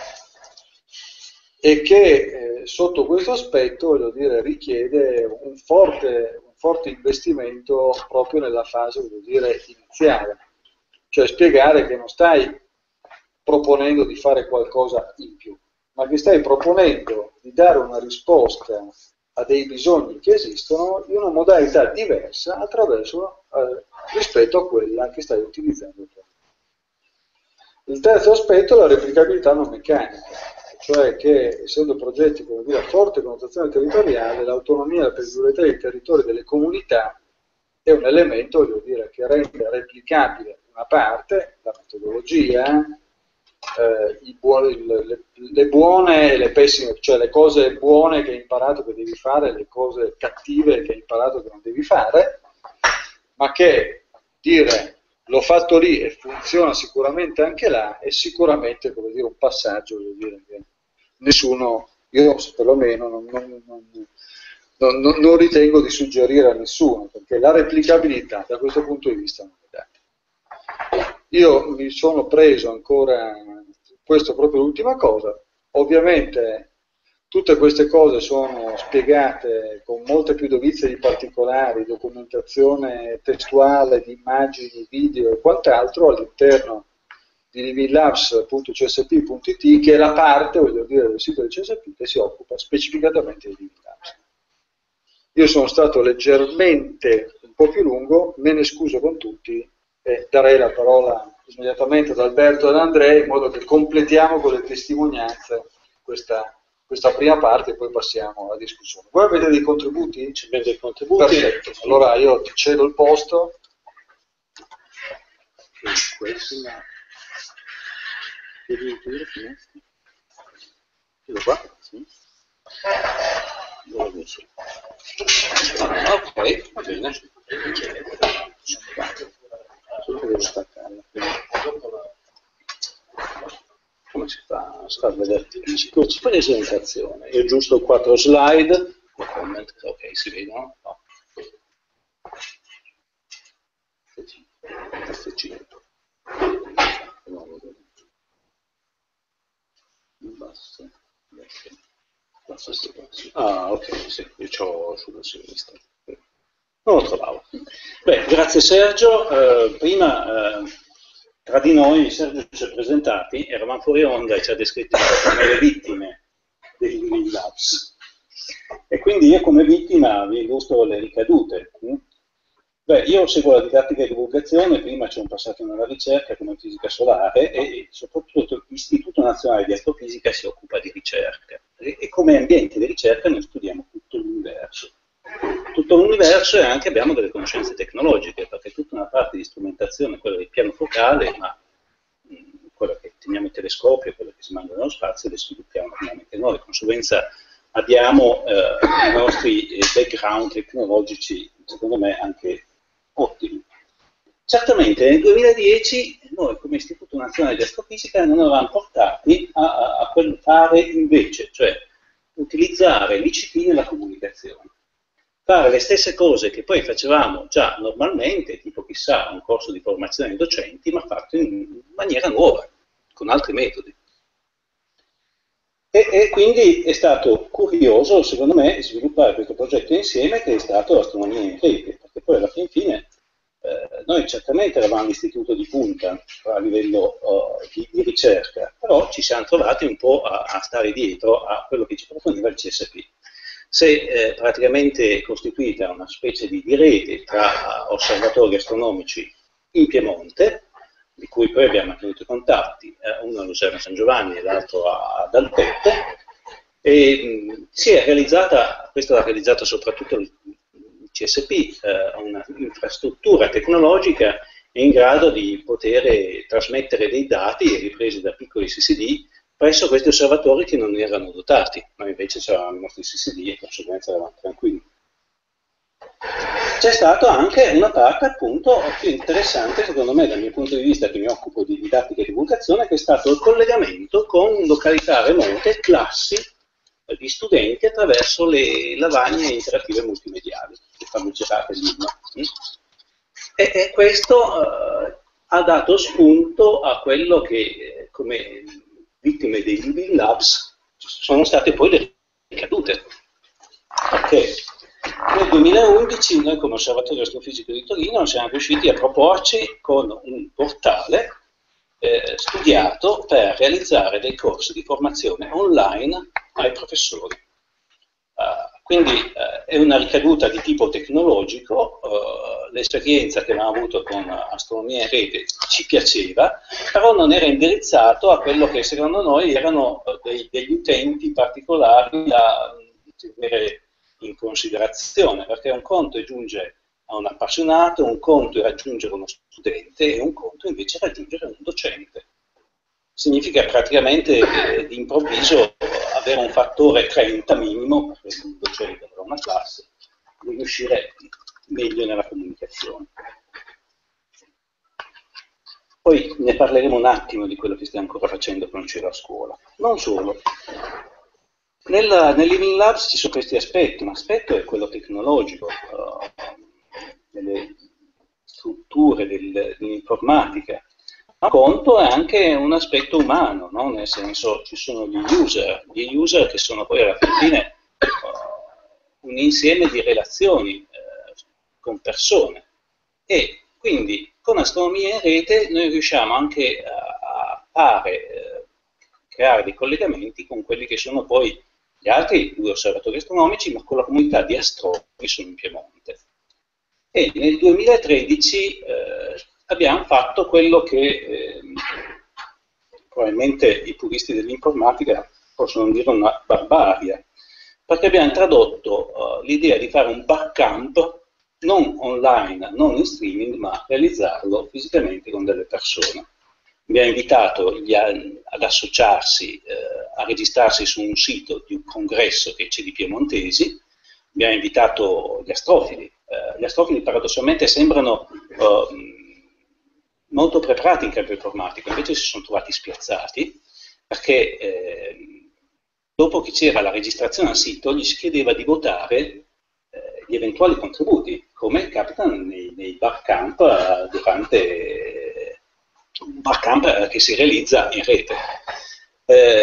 e che eh, sotto questo aspetto, voglio dire, richiede un forte, un forte investimento proprio nella fase, voglio dire, iniziale. Cioè spiegare che non stai proponendo di fare qualcosa in più, ma che stai proponendo di dare una risposta a dei bisogni che esistono in una modalità diversa attraverso, eh, rispetto a quella che stai utilizzando. Il terzo aspetto è la replicabilità non meccanica, cioè che essendo progetti, come dire, a forte connotazione territoriale, l'autonomia e la perdurabilità dei territori delle comunità è un elemento, voglio dire, che rende replicabile una parte, la metodologia, eh, i buoni, le, le buone e le pessime, cioè le cose buone che hai imparato che devi fare, le cose cattive che hai imparato che non devi fare, ma che dire l'ho fatto lì e funziona sicuramente anche là è sicuramente, come dire, un passaggio, voglio dire, che nessuno, io perlomeno non, non, non, non, non, non ritengo di suggerire a nessuno, perché la replicabilità da questo punto di vista non è data. Io mi sono preso ancora, questo è proprio l'ultima cosa, ovviamente tutte queste cose sono spiegate con molte più dovizie di particolari, documentazione testuale, di immagini, video e quant'altro all'interno di livingLabs punto c s p punto i t, che è la parte, voglio dire, del sito del C S P che si occupa specificatamente di livingLabs. Io sono stato leggermente un po' più lungo, me ne scuso con tutti e darei la parola immediatamente ad Alberto e ad Andrea in modo che completiamo con le testimonianze questa, questa prima parte e poi passiamo alla discussione. Voi avete dei contributi? C'è dei contributi? Perfetto, allora io ti cedo il posto. Questo Chiudo qua? Sì. Ok, va bene. Solo che devo staccarla. Come si fa? Sta a vedere. Si fa l'esentazione. È giusto quattro slide. Ok, si vedono? No. F cinque. Basso, basso, basso, basso. Ah, ok, sì, io c'ho sulla sinistra. Non lo trovavo. Beh, grazie Sergio. Eh, prima eh, tra di noi Sergio ci ha presentati, eravamo fuori onda e ci ha descritto come le vittime dei Living Labs. E quindi io come vittima vi illustro le ricadute. Beh, io seguo la didattica e divulgazione, prima c'è un passato nella ricerca come fisica solare e soprattutto l'Istituto Nazionale di Astrofisica si occupa di ricerca. E, e come ambiente di ricerca noi studiamo tutto l'universo. Tutto l'universo e anche abbiamo delle conoscenze tecnologiche, perché tutta una parte di strumentazione, quella del piano focale, ma mh, quella che teniamo i telescopi e quella che si manda nello spazio, le sviluppiamo veramente noi. Di conseguenza abbiamo eh, i nostri background tecnologici, secondo me, anche ottimi. Certamente nel duemiladieci noi come Istituto Nazionale di Astrofisica non eravamo portati a, a, a quel fare invece, cioè utilizzare l'I C T nella comunicazione. Fare le stesse cose che poi facevamo già normalmente, tipo chissà un corso di formazione dei docenti, ma fatto in maniera nuova, con altri metodi. E, e quindi è stato curioso, secondo me, sviluppare questo progetto insieme che è stato Astronomia in Rete, perché poi alla fin fine eh, noi certamente eravamo l'istituto di punta a livello uh, di, di ricerca, però ci siamo trovati un po' a, a stare dietro a quello che ci proponeva il C S P. Si è eh, praticamente costituita una specie di, di rete tra uh, osservatori astronomici in Piemonte, di cui poi abbiamo mantenuto i contatti, eh, uno all'Userna San Giovanni e l'altro ad Alpette, e mh, si è realizzata, questo l'ha realizzato soprattutto il C S P, eh, un'infrastruttura tecnologica in grado di poter trasmettere dei dati ripresi da piccoli C S D presso questi osservatori che non erano dotati. Noi invece avevamo i nostri C S D e di conseguenza eravamo tranquilli. C'è stata anche una parte appunto più interessante secondo me dal mio punto di vista, che mi occupo di didattica e divulgazione, che è stato il collegamento con località remote, classi di studenti attraverso le lavagne interattive multimediali, le famigerate L I M. E, e questo eh, ha dato spunto a quello che eh, come vittime dei Living Labs sono state poi le ricadute. Perché nel duemilaundici noi come Osservatorio Astrofisico di Torino siamo riusciti a proporci con un portale eh, studiato per realizzare dei corsi di formazione online ai professori. Uh, quindi uh, è una ricaduta di tipo tecnologico, uh, l'esperienza che abbiamo avuto con Astronomia in Rete ci piaceva, però non era indirizzato a quello che secondo noi erano uh, dei, degli utenti particolari da tenere in considerazione, perché un conto è giungere a un appassionato, un conto è raggiungere uno studente e un conto invece è raggiungere un docente. Significa praticamente eh, d'improvviso avere un fattore trenta minimo, perché un docente avrà una classe, di riuscire meglio nella comunicazione. Poi ne parleremo un attimo di quello che stiamo ancora facendo con Cielo a Scuola. Non solo. Nella, nel Living Labs ci sono questi aspetti. Un aspetto è quello tecnologico, uh, delle strutture del, dell'informatica. Ma conto è anche un aspetto umano, no? Nel senso ci sono gli user, gli user che sono poi alla fine uh, un insieme di relazioni uh, con persone. E quindi con Astronomia in Rete noi riusciamo anche a, a fare, uh, creare dei collegamenti con quelli che sono poi gli altri due osservatori astronomici, ma con la comunità di astronomi che sono in Piemonte. E nel duemilatredici eh, abbiamo fatto quello che eh, probabilmente i puristi dell'informatica possono dire una barbarie, perché abbiamo tradotto uh, l'idea di fare un barcamp non online, non in streaming, ma realizzarlo fisicamente con delle persone. Abbiamo invitato gli, ad associarsi, eh, a registrarsi su un sito di un congresso che c'è di piemontesi. Abbiamo invitato gli astrofili. Eh, gli astrofili paradossalmente sembrano eh, molto preparati in campo informatico, invece si sono trovati spiazzati, perché eh, dopo che c'era la registrazione al sito gli si chiedeva di votare eh, gli eventuali contributi, come capita nei, nei barcamp eh, durante un barcamp che si realizza in rete. Eh,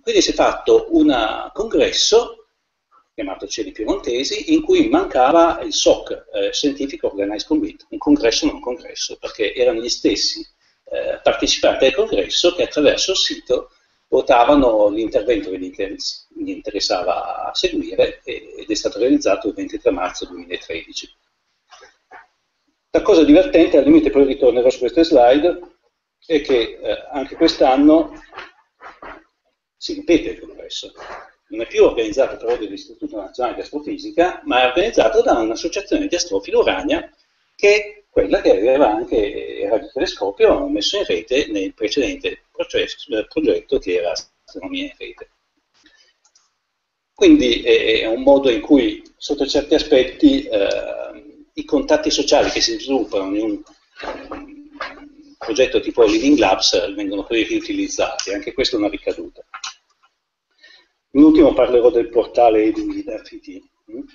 quindi si è fatto un congresso chiamato Cieli Piemontesi, in cui mancava il S O C, eh, Scientific Organized Committee, un congresso non congresso, perché erano gli stessi eh, partecipanti al congresso che attraverso il sito votavano l'intervento che gli interessava seguire, ed è stato realizzato il ventitré marzo duemilatredici. La cosa divertente, al limite poi ritornerò su queste slide, è che eh, anche quest'anno si ripete il congresso. Non è più organizzato però dall'Istituto Nazionale di Astrofisica, ma è organizzato da un'associazione di astrofili Urania, che è quella che aveva anche il radiotelescopio messo in rete nel precedente progetto che era Astronomia in Rete. Quindi è un modo in cui, sotto certi aspetti, eh, i contatti sociali che si sviluppano in un progetto tipo Living Labs vengono poi riutilizzati, anche questa è una ricaduta. In ultimo parlerò del portale di R T T.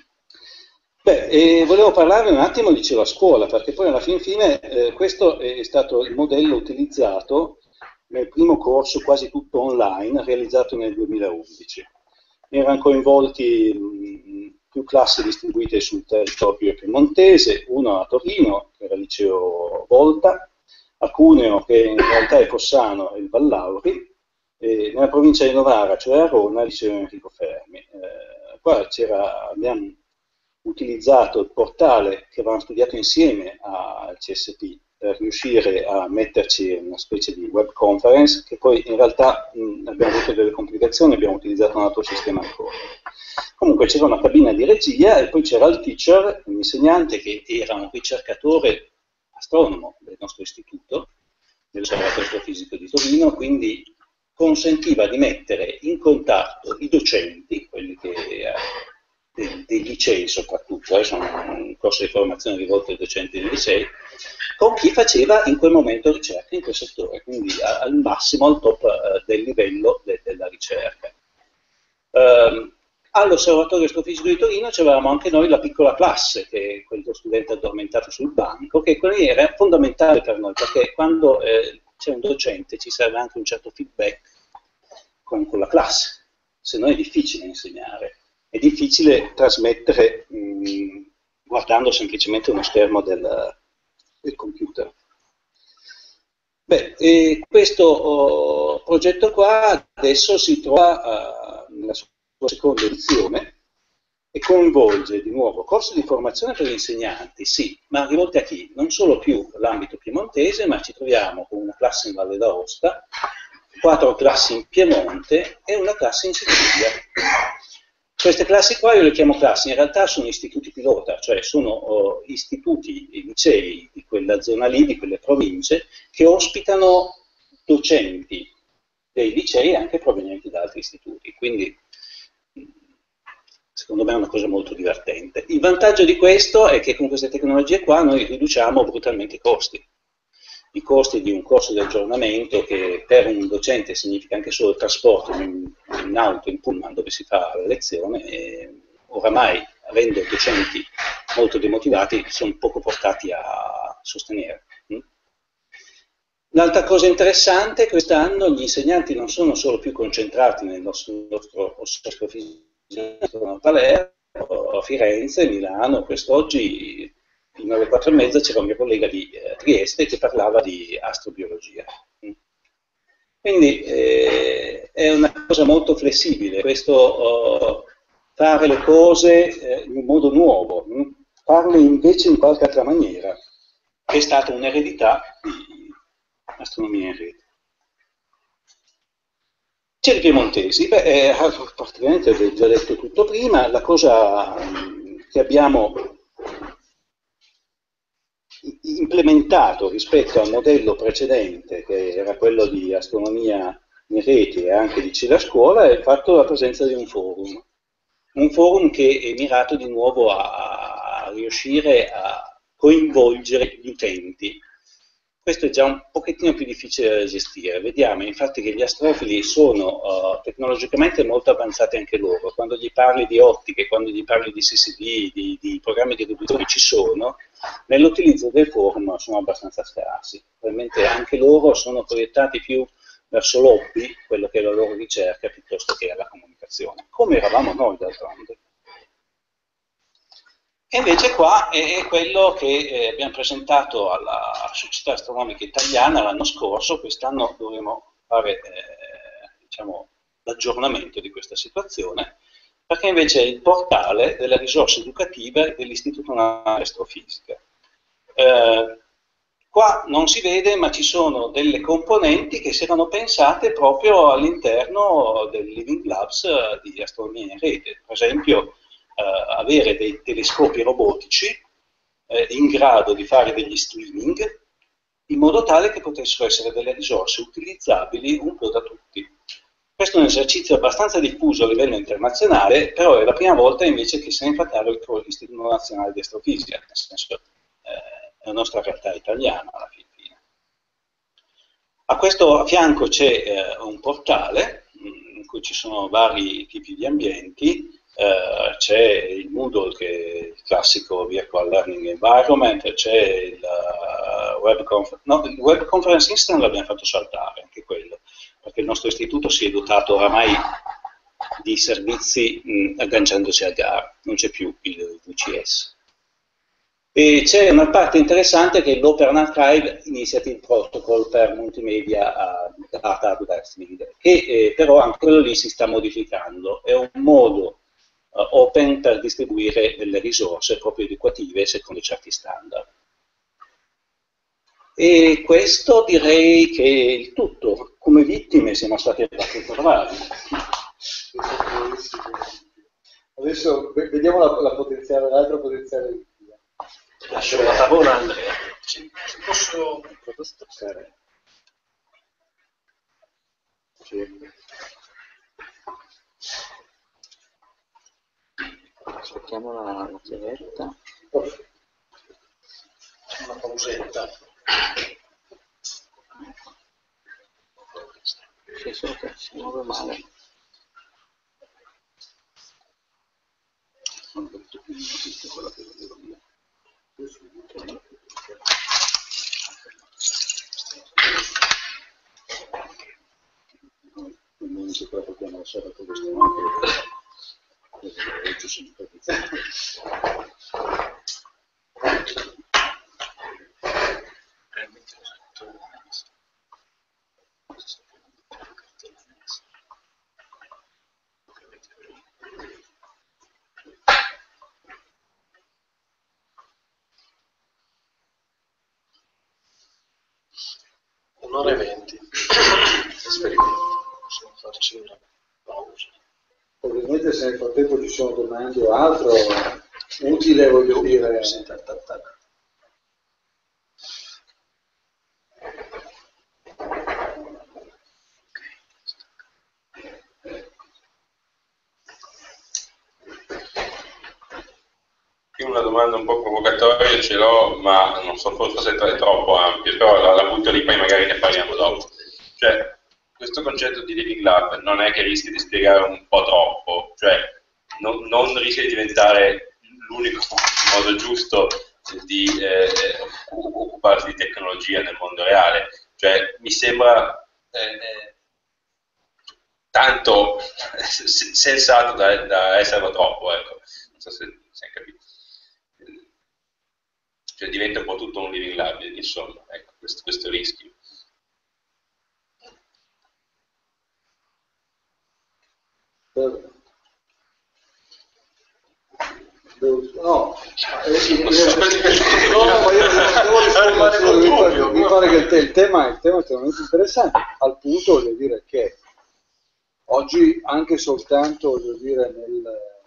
Beh, e volevo parlarvi un attimo, dicevo, a scuola, perché poi alla fin fine eh, questo è stato il modello utilizzato nel primo corso quasi tutto online, realizzato nel duemilaundici. Erano coinvolti mh, più classi distribuite sul territorio piemontese, uno a Torino, che era il liceo Volta, a Cuneo, che in realtà è Fossano, e il Vallauri, e nella provincia di Novara, cioè a Roma, il liceo Enrico Fermi. Eh, qua abbiamo utilizzato il portale che avevamo studiato insieme al C S P per riuscire a metterci una specie di web conference, che poi in realtà mh, abbiamo avuto delle complicazioni, abbiamo utilizzato un altro sistema ancora. Comunque c'era una cabina di regia e poi c'era il teacher, l'insegnante, che era un ricercatore astronomo del nostro istituto, dell'Osservatorio Astrofisico di Torino, quindi consentiva di mettere in contatto i docenti, quelli che, eh, dei, dei licei soprattutto, eh, sono un corso di formazione rivolto ai docenti dei licei, con chi faceva in quel momento ricerca in quel settore, quindi a, al massimo, al top eh, del livello de, della ricerca. Um, All'Osservatorio Astrofisico di Torino avevamo anche noi la piccola classe, che è quello studente addormentato sul banco, che era fondamentale per noi, perché quando eh, c'è un docente ci serve anche un certo feedback con, con la classe, se no è difficile insegnare, è difficile trasmettere mh, guardando semplicemente uno schermo del, del computer. Beh, e questo oh, progetto qua adesso si trova uh, nella sua seconda edizione e coinvolge di nuovo corsi di formazione per gli insegnanti, sì, ma rivolti a chi? Non solo più l'ambito piemontese, ma ci troviamo con una classe in Valle d'Aosta, quattro classi in Piemonte e una classe in Sicilia. Queste classi qua io le chiamo classi, in realtà sono istituti pilota, cioè sono oh, istituti e licei di quella zona lì, di quelle province, che ospitano docenti dei licei anche provenienti da altri istituti, quindi secondo me è una cosa molto divertente. Il vantaggio di questo è che con queste tecnologie qua noi riduciamo brutalmente i costi. I costi di un corso di aggiornamento, che per un docente significa anche solo il trasporto in, in auto, in pullman dove si fa la lezione, e oramai avendo docenti molto demotivati sono poco portati a sostenere. L'altra cosa interessante, quest'anno gli insegnanti non sono solo più concentrati nel nostro, nostro astrofisico a Palermo, a Firenze, Milano. Quest'oggi fino alle quattro e mezza c'era un mio collega di eh, Trieste che parlava di astrobiologia. Quindi eh, è una cosa molto flessibile questo oh, fare le cose eh, in un modo nuovo, mh? farle invece in qualche altra maniera, che è stata un'eredità di astronomia in rete. Cieli Piemontesi, beh, eh, praticamente avevo già detto tutto prima. La cosa che abbiamo implementato rispetto al modello precedente, che era quello di astronomia in rete e anche di Cieli a Scuola, è il fatto della presenza di un forum. Un forum che è mirato di nuovo a, a riuscire a coinvolgere gli utenti. Questo è già un pochettino più difficile da gestire. Vediamo infatti che gli astrofili sono uh, tecnologicamente molto avanzati anche loro. Quando gli parli di ottiche, quando gli parli di C C D, di, di programmi di riduzione ci sono, nell'utilizzo del forum sono abbastanza scarsi. Probabilmente anche loro sono proiettati più verso l'hobby, quello che è la loro ricerca, piuttosto che alla comunicazione, come eravamo noi d'altronde. E invece qua è quello che eh, abbiamo presentato alla Società Astronomica Italiana l'anno scorso. Quest'anno dovremo fare eh, diciamo, l'aggiornamento di questa situazione, perché invece è il portale delle risorse educative dell'Istituto Nazionale di Astrofisica. Eh, qua non si vede, ma ci sono delle componenti che si erano pensate proprio all'interno del Living Labs di Astronomia in Rete. Per esempio, Uh, avere dei telescopi robotici eh, in grado di fare degli streaming in modo tale che potessero essere delle risorse utilizzabili un po' da tutti. Questo è un esercizio abbastanza diffuso a livello internazionale, però è la prima volta invece che se ne fa carico l'Istituto Nazionale di Astrofisica, nel senso eh, è la nostra realtà italiana alla fine. A questo a fianco c'è eh, un portale in cui ci sono vari tipi di ambienti. Uh, c'è il Moodle, che è il classico Virtual Learning Environment, c'è il, uh, web confer no, il Web Conference Instant l'abbiamo fatto saltare, anche quello, perché il nostro istituto si è dotato oramai di servizi mh, agganciandosi a gara, non c'è più il V C S. E c'è una parte interessante che è l'Open Archive Initiative Protocol per Multimedia uh, Data Addressing, che eh, però anche quello lì si sta modificando, è un modo Uh, open per distribuire delle risorse proprio educative secondo certi standard. E questo direi che è il tutto. Come vittime siamo stati abbastanza bravi. Adesso vediamo la, la potenziale, l'altra potenziale vittima. Lascio la tavola a Andrea. Se posso... Posso stoccare? Sì. Aspettiamo la, la chiavetta. C'è una pausetta. Sì, solo che si muove male. Non tutto quello che volevo dire. Non si preoccupiamo la sera per questo momento. Un'ora e venti. Esperimento. Possiamo farci una pausa. Ovviamente se nel frattempo ci sono domande o altro utile, voglio dire. Qui una domanda un po' provocatoria ce l'ho, ma non so, forse è troppo ampia, però la, la butto lì, poi magari ne parliamo dopo. Cioè, questo concetto di Living Lab non è che rischia di spiegare un po' troppo, cioè non, non rischia di diventare l'unico modo giusto di eh, occuparsi di tecnologia nel mondo reale. Cioè, mi sembra eh, tanto sensato da, da essere troppo, ecco. Non so se si è capito. Cioè diventa un po' tutto un Living Lab, insomma, ecco, questo, questo rischio. No, mi pare che il, te il tema è estremamente interessante, al punto voglio dire che oggi anche soltanto voglio dire nel,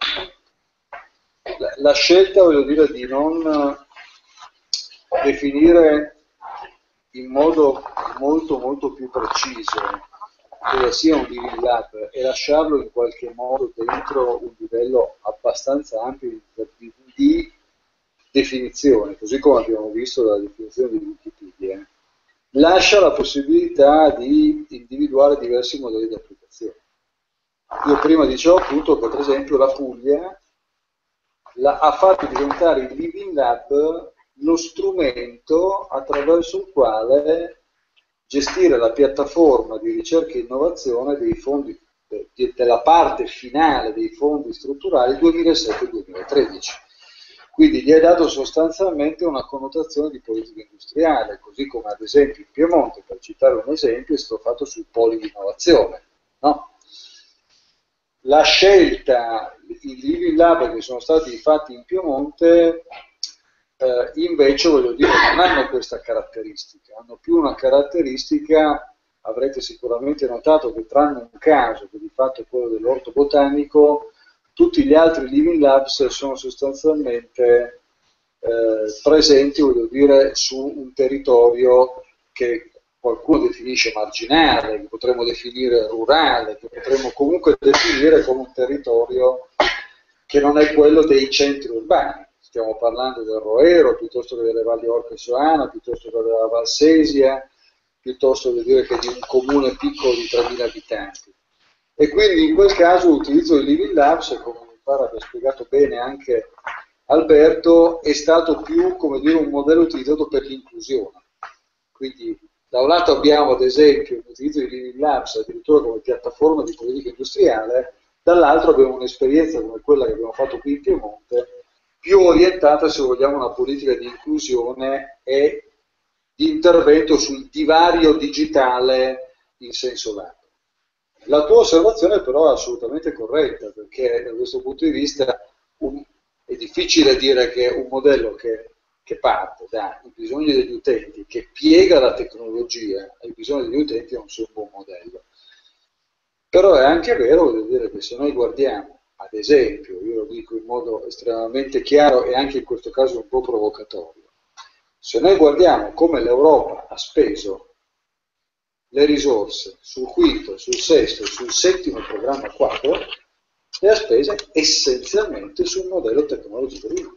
la, la scelta voglio dire di non definire in modo molto molto più preciso che sia un Living Lab e lasciarlo in qualche modo dentro un livello abbastanza ampio di, di definizione, così come abbiamo visto dalla definizione di Wikipedia, lascia la possibilità di individuare diversi modelli di applicazione. Io prima dicevo appunto che per esempio la Puglia la, ha fatto diventare il Living Lab lo strumento attraverso il quale gestire la piattaforma di ricerca e innovazione dei fondi, della parte finale dei fondi strutturali duemilasette duemilatredici. Quindi gli è dato sostanzialmente una connotazione di politica industriale, così come ad esempio in Piemonte, per citare un esempio, è stato fatto sui poli di innovazione, no? La scelta, i Living Lab che sono stati fatti in Piemonte, eh, invece, voglio dire, non hanno questa caratteristica, hanno più una caratteristica, avrete sicuramente notato che tranne un caso, che di fatto è quello dell'orto botanico, tutti gli altri Living Labs sono sostanzialmente eh, presenti, voglio dire, su un territorio che qualcuno definisce marginale, che potremmo definire rurale, che potremmo comunque definire come un territorio che non è quello dei centri urbani. Stiamo parlando del Roero, piuttosto che delle Valli Orca e Soana, piuttosto che della Valsesia, piuttosto che, dire, che di un comune piccolo di tremila abitanti. E quindi in quel caso l'utilizzo dei Living Labs, come mi pare abbia spiegato bene anche Alberto, è stato più, come dire, un modello utilizzato per l'inclusione. Quindi da un lato abbiamo ad esempio l'utilizzo di Living Labs addirittura come piattaforma di politica industriale, dall'altro abbiamo un'esperienza come quella che abbiamo fatto qui in Piemonte, più orientata, se vogliamo, a una politica di inclusione e di intervento sul divario digitale in senso lato. La tua osservazione però è assolutamente corretta, perché da questo punto di vista un, è difficile dire che un modello che, che parte dai bisogni degli utenti, che piega la tecnologia ai bisogni degli utenti, non sia un buon modello. Però è anche vero, voglio dire, che se noi guardiamo, ad esempio, io lo dico in modo estremamente chiaro e anche in questo caso un po' provocatorio, se noi guardiamo come l'Europa ha speso le risorse sul quinto, sul sesto e sul settimo programma quadro, le ha spese essenzialmente sul modello tecnologico libero.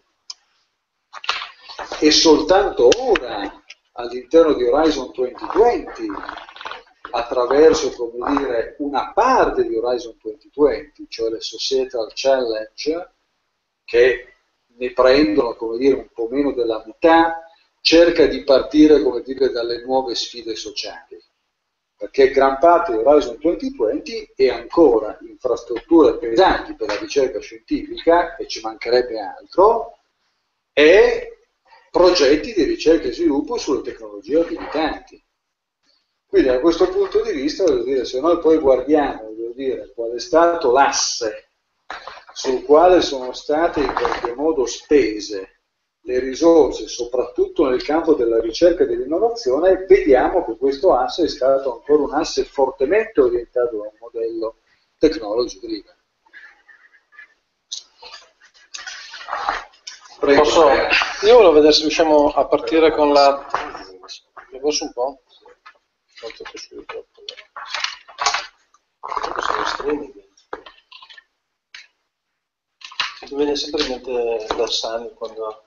E soltanto ora, all'interno di Horizon duemilaventi, attraverso, come dire, una parte di Horizon duemilaventi, cioè le Societal Challenge, che ne prendono, come dire, un po' meno della metà, cerca di partire, come dire, dalle nuove sfide sociali. Perché gran parte di Horizon duemilaventi è ancora infrastrutture pesanti per la ricerca scientifica, e ci mancherebbe altro, e progetti di ricerca e sviluppo sulle tecnologie abilitanti. Quindi da questo punto di vista, voglio dire, se noi poi guardiamo, voglio dire, qual è stato l'asse sul quale sono state in qualche modo spese le risorse, soprattutto nel campo della ricerca e dell'innovazione, vediamo che questo asse è stato ancora un asse fortemente orientato a un modello technology driven. Prego. Posso, io volevo vedere se riusciamo a partire con la... Mi posso un po'? Quanto che su YouTube? Sono streaming. Mi viene sempre in mente Bersani quando...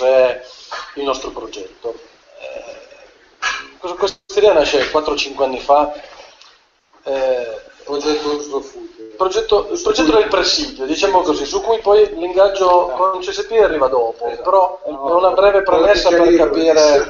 cos'è il nostro progetto. Eh, questa idea nasce quattro cinque anni fa. Eh, progetto slow food. Il progetto, il progetto del presidio, diciamo così, su cui poi l'ingaggio con C S P arriva dopo, esatto. Però è no, una breve premessa per capire,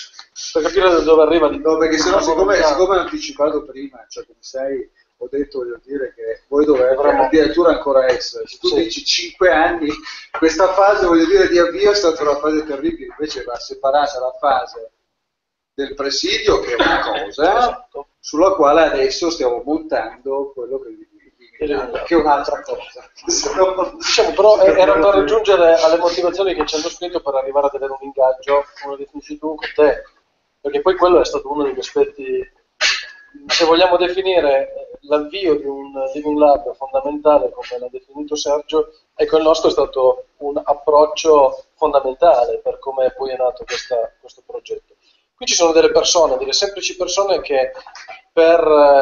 per capire da dove arriva. Di, no, perché sennò siccome, siccome ho anticipato prima, cioè come sei, ho detto, voglio dire, che voi dovrete Dovremmo... addirittura ancora essere, se tu sì. dici cinque anni, questa fase, voglio dire, di avvio è stata una fase terribile, invece va separata la fase del presidio, che è una cosa, esatto. sulla quale adesso stiamo montando quello che che è un'altra cosa. Diciamo, però era per raggiungere alle motivazioni che ci hanno spinto per arrivare ad avere un ingaggio, come lo definisci tu, con te, perché poi quello è stato uno degli aspetti, se vogliamo definire l'avvio di un, di un lab fondamentale, come l'ha definito Sergio, ecco, il nostro è stato un approccio fondamentale per come poi è nato questa, questo progetto. Qui ci sono delle persone, delle semplici persone che per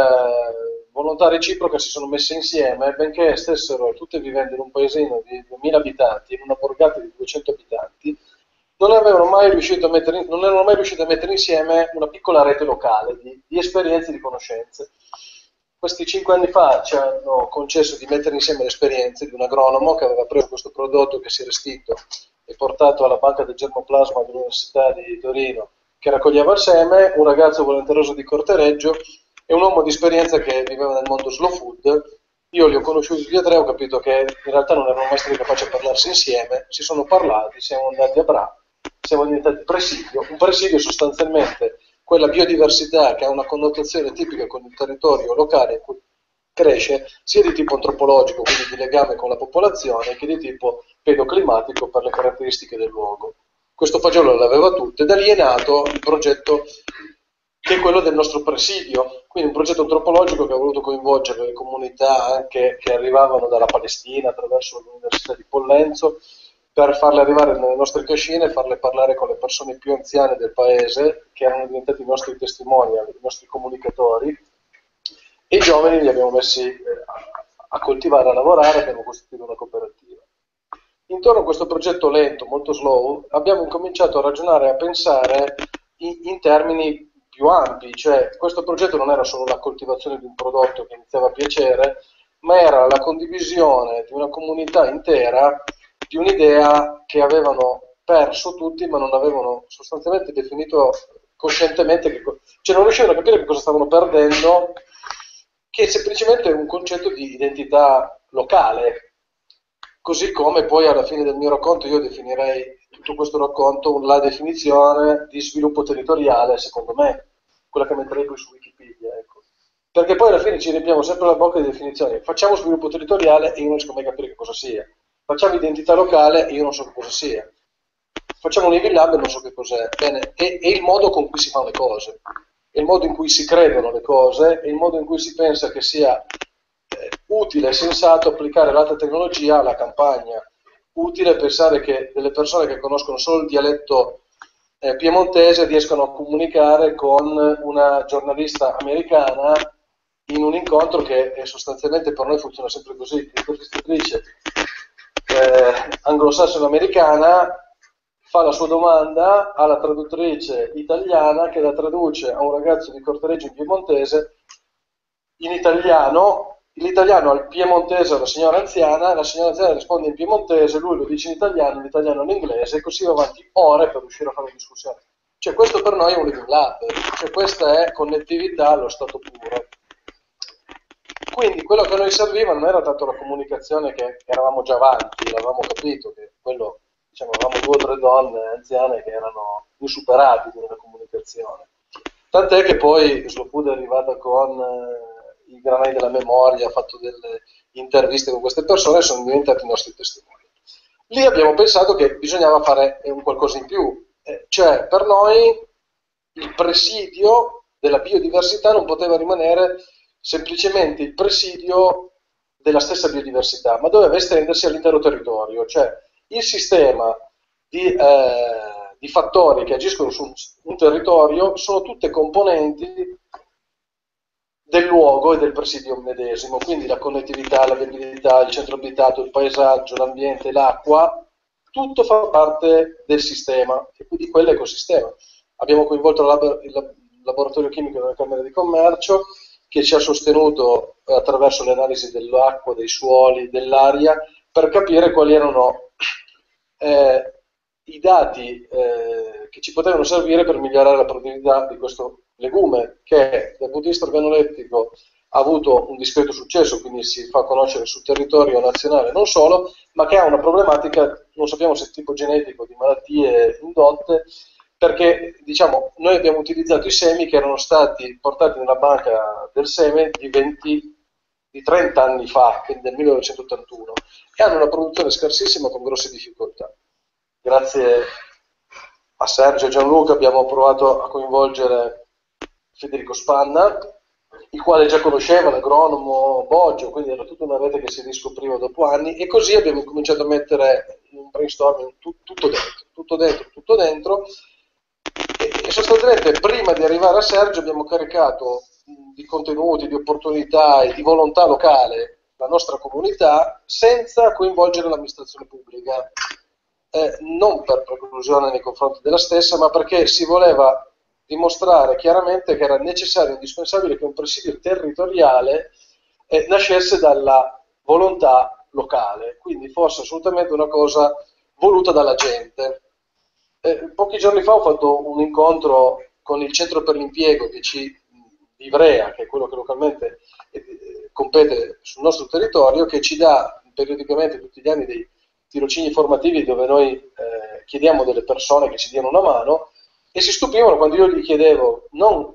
eh, volontà reciproca si sono messe insieme, benché stessero tutte vivendo in un paesino di duemila abitanti, in una borgata di duecento abitanti, non avevano mai riuscito a mettere, non erano mai riusciti a mettere insieme una piccola rete locale di, di esperienze e di conoscenze. Questi cinque anni fa ci hanno concesso di mettere insieme le esperienze di un agronomo che aveva preso questo prodotto che si era estinto e portato alla banca del germoplasma dell'Università di Torino, che raccoglieva il seme, un ragazzo volenteroso di Cortereggio e un uomo di esperienza che viveva nel mondo slow food. Io li ho conosciuti tutti e tre, ho capito che in realtà non erano mai stati capaci di parlarsi insieme, si sono parlati, siamo andati a Bra, siamo diventati presidio. Un presidio sostanzialmente quella biodiversità che ha una connotazione tipica con il territorio locale in cui cresce, sia di tipo antropologico, quindi di legame con la popolazione, che di tipo pedoclimatico per le caratteristiche del luogo. Questo fagiolo l'aveva tutto e da lì è nato il progetto che è quello del nostro presidio, quindi un progetto antropologico che ha voluto coinvolgere le comunità anche che arrivavano dalla Palestina attraverso l'Università di Pollenzo, per farle arrivare nelle nostre cascine e farle parlare con le persone più anziane del paese, che erano diventati i nostri testimoni, i nostri comunicatori, e i giovani li abbiamo messi a coltivare, a lavorare, abbiamo costituito una cooperativa. Intorno a questo progetto lento, molto slow, abbiamo incominciato a ragionare e a pensare in, in termini più ampi, cioè questo progetto non era solo la coltivazione di un prodotto che iniziava a piacere, ma era la condivisione di una comunità intera di un'idea che avevano perso tutti, ma non avevano sostanzialmente definito coscientemente, che, cioè non riuscivano a capire che cosa stavano perdendo, che è semplicemente un concetto di identità locale. Così come poi alla fine del mio racconto io definirei tutto questo racconto la definizione di sviluppo territoriale, secondo me, quella che metterei poi su Wikipedia, ecco. Perché poi alla fine ci riempiamo sempre la bocca di definizioni. Facciamo sviluppo territoriale e io non riesco mai a capire che cosa sia. Facciamo identità locale e io non so che cosa sia. Facciamo un Living Lab e non so che cos'è. Bene, è, è il modo con cui si fanno le cose, è il modo in cui si credono le cose, è il modo in cui si pensa che sia eh, utile e sensato applicare l'alta tecnologia alla campagna. Utile pensare che delle persone che conoscono solo il dialetto eh, piemontese riescano a comunicare con una giornalista americana in un incontro che è sostanzialmente per noi funziona sempre così. L'intervistatrice eh, anglosassone-americana fa la sua domanda alla traduttrice italiana che la traduce a un ragazzo di Cortereggio in piemontese in italiano. L'italiano al piemontese alla signora anziana, la signora anziana risponde in piemontese, lui lo dice in italiano, l'italiano in inglese, e così va avanti ore per riuscire a fare una discussione. Cioè questo per noi è un Living Lab, cioè questa è connettività allo stato puro. Quindi quello che a noi serviva non era tanto la comunicazione, che eravamo già avanti, l'avevamo capito, che quello, diciamo, avevamo due o tre donne anziane che erano insuperabili nella comunicazione. Tant'è che poi Slow Food è arrivata con eh, i granai della memoria, ha fatto delle interviste con queste persone e sono diventati i nostri testimoni. Lì abbiamo pensato che bisognava fare un qualcosa in più, eh, cioè per noi il presidio della biodiversità non poteva rimanere semplicemente il presidio della stessa biodiversità, ma doveva estendersi all'intero territorio, cioè il sistema di, eh, di fattori che agiscono su un territorio sono tutte componenti del luogo e del presidio medesimo, quindi la connettività, la viabilità, il centro abitato, il paesaggio, l'ambiente, l'acqua, tutto fa parte del sistema, e di quell'ecosistema. Abbiamo coinvolto il, lab il laboratorio chimico della Camera di Commercio, che ci ha sostenuto eh, attraverso le analisi dell'acqua, dei suoli, dell'aria, per capire quali erano eh, i dati eh, che ci potevano servire per migliorare la produttività di questo legume, che dal punto di vista organolettico ha avuto un discreto successo, quindi si fa conoscere sul territorio nazionale non solo, ma che ha una problematica, non sappiamo se tipo genetico, di malattie indotte, perché diciamo, noi abbiamo utilizzato i semi che erano stati portati nella banca del seme di, venti, di trenta anni fa, quindi del millenovecentottantuno, e hanno una produzione scarsissima con grosse difficoltà. Grazie a Sergio e Gianluca abbiamo provato a coinvolgere Federico Spanna, il quale già conosceva l'agronomo Boggio, quindi era tutta una rete che si riscopriva dopo anni, e così abbiamo cominciato a mettere un brainstorming tutto dentro, tutto dentro, tutto dentro, e sostanzialmente prima di arrivare a Sergio abbiamo caricato di contenuti, di opportunità e di volontà locale la nostra comunità senza coinvolgere l'amministrazione pubblica, eh, non per preclusione nei confronti della stessa, ma perché si voleva dimostrare chiaramente che era necessario e indispensabile che un presidio territoriale eh, nascesse dalla volontà locale, quindi fosse assolutamente una cosa voluta dalla gente. Eh, pochi giorni fa ho fatto un incontro con il Centro per l'Impiego di, C, di Ivrea, che è quello che localmente eh, compete sul nostro territorio, che ci dà periodicamente tutti gli anni dei tirocini formativi dove noi eh, chiediamo delle persone che ci diano una mano, e si stupivano quando io gli chiedevo non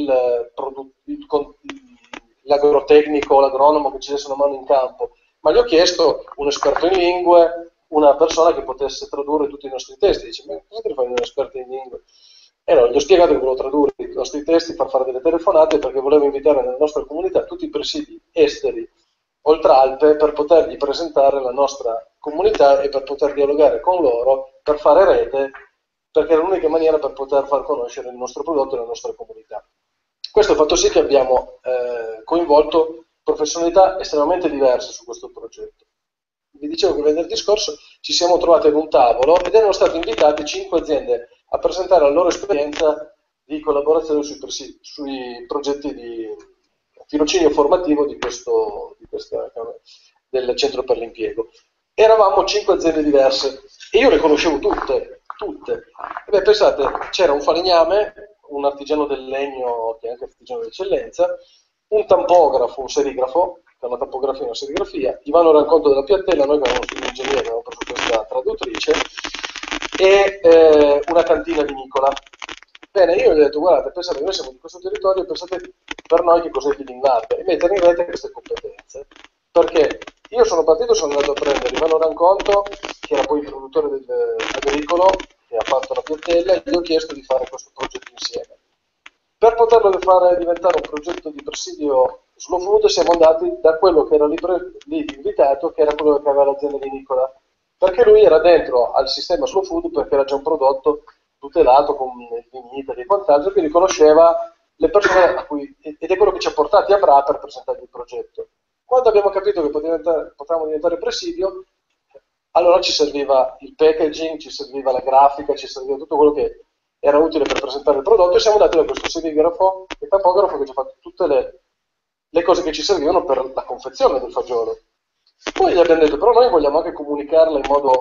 l'agrotecnico o l'agronomo che ci desse una mano in campo, ma gli ho chiesto un esperto in lingue, una persona che potesse tradurre tutti i nostri testi. Dice, ma cosa devi fare un esperto in lingue? E allora gli ho spiegato che volevo tradurre i nostri testi, far fare delle telefonate, perché volevo invitare nella nostra comunità tutti i presidi esteri oltre Alpe per potergli presentare la nostra comunità e per poter dialogare con loro, per fare rete, perché era l'unica maniera per poter far conoscere il nostro prodotto e la nostra comunità. Questo ha fatto sì che abbiamo eh, coinvolto professionalità estremamente diverse su questo progetto. Vi dicevo che venerdì scorso ci siamo trovati ad un tavolo ed erano state invitate cinque aziende a presentare la loro esperienza di collaborazione sui, sui progetti di tirocinio formativo di questo, di questa, del Centro per l'Impiego. Eravamo cinque aziende diverse e io le conoscevo tutte, tutte. E beh, pensate, c'era un falegname, un artigiano del legno che è anche artigiano d'eccellenza, un tampografo, un serigrafo, che è una tampografia e una serigrafia, Ivano Ranconto della Piattella, noi che avevamo studiato ingegneria, abbiamo preso questa traduttrice, e eh, una cantina vinicola. Bene, io gli ho detto, guardate, pensate che noi siamo di questo territorio, pensate per noi che cos'è il Linguardia, e mettere in rete queste competenze. Perché io sono partito, sono andato a prendere Ivano Ranconto, che era poi il produttore del, agricolo, che ha fatto la Piattella, e gli ho chiesto di fare questo progetto insieme. Per poterlo fare diventare un progetto di presidio slow food siamo andati da quello che era lì, lì invitato, che era quello che aveva l'azienda vinicola, perché lui era dentro al sistema slow food perché era già un prodotto tutelato con il vignite e quant'altro, quindi conosceva le persone a cui, ed è quello che ci ha portati a Bra per presentare il progetto. Quando abbiamo capito che potevamo diventare presidio, allora ci serviva il packaging, ci serviva la grafica, ci serviva tutto quello che era utile per presentare il prodotto, e siamo andati da questo serigrafo e tampografo che ci ha fatto tutte le, le cose che ci servivano per la confezione del fagiolo. Poi gli abbiamo detto, però noi vogliamo anche comunicarla in modo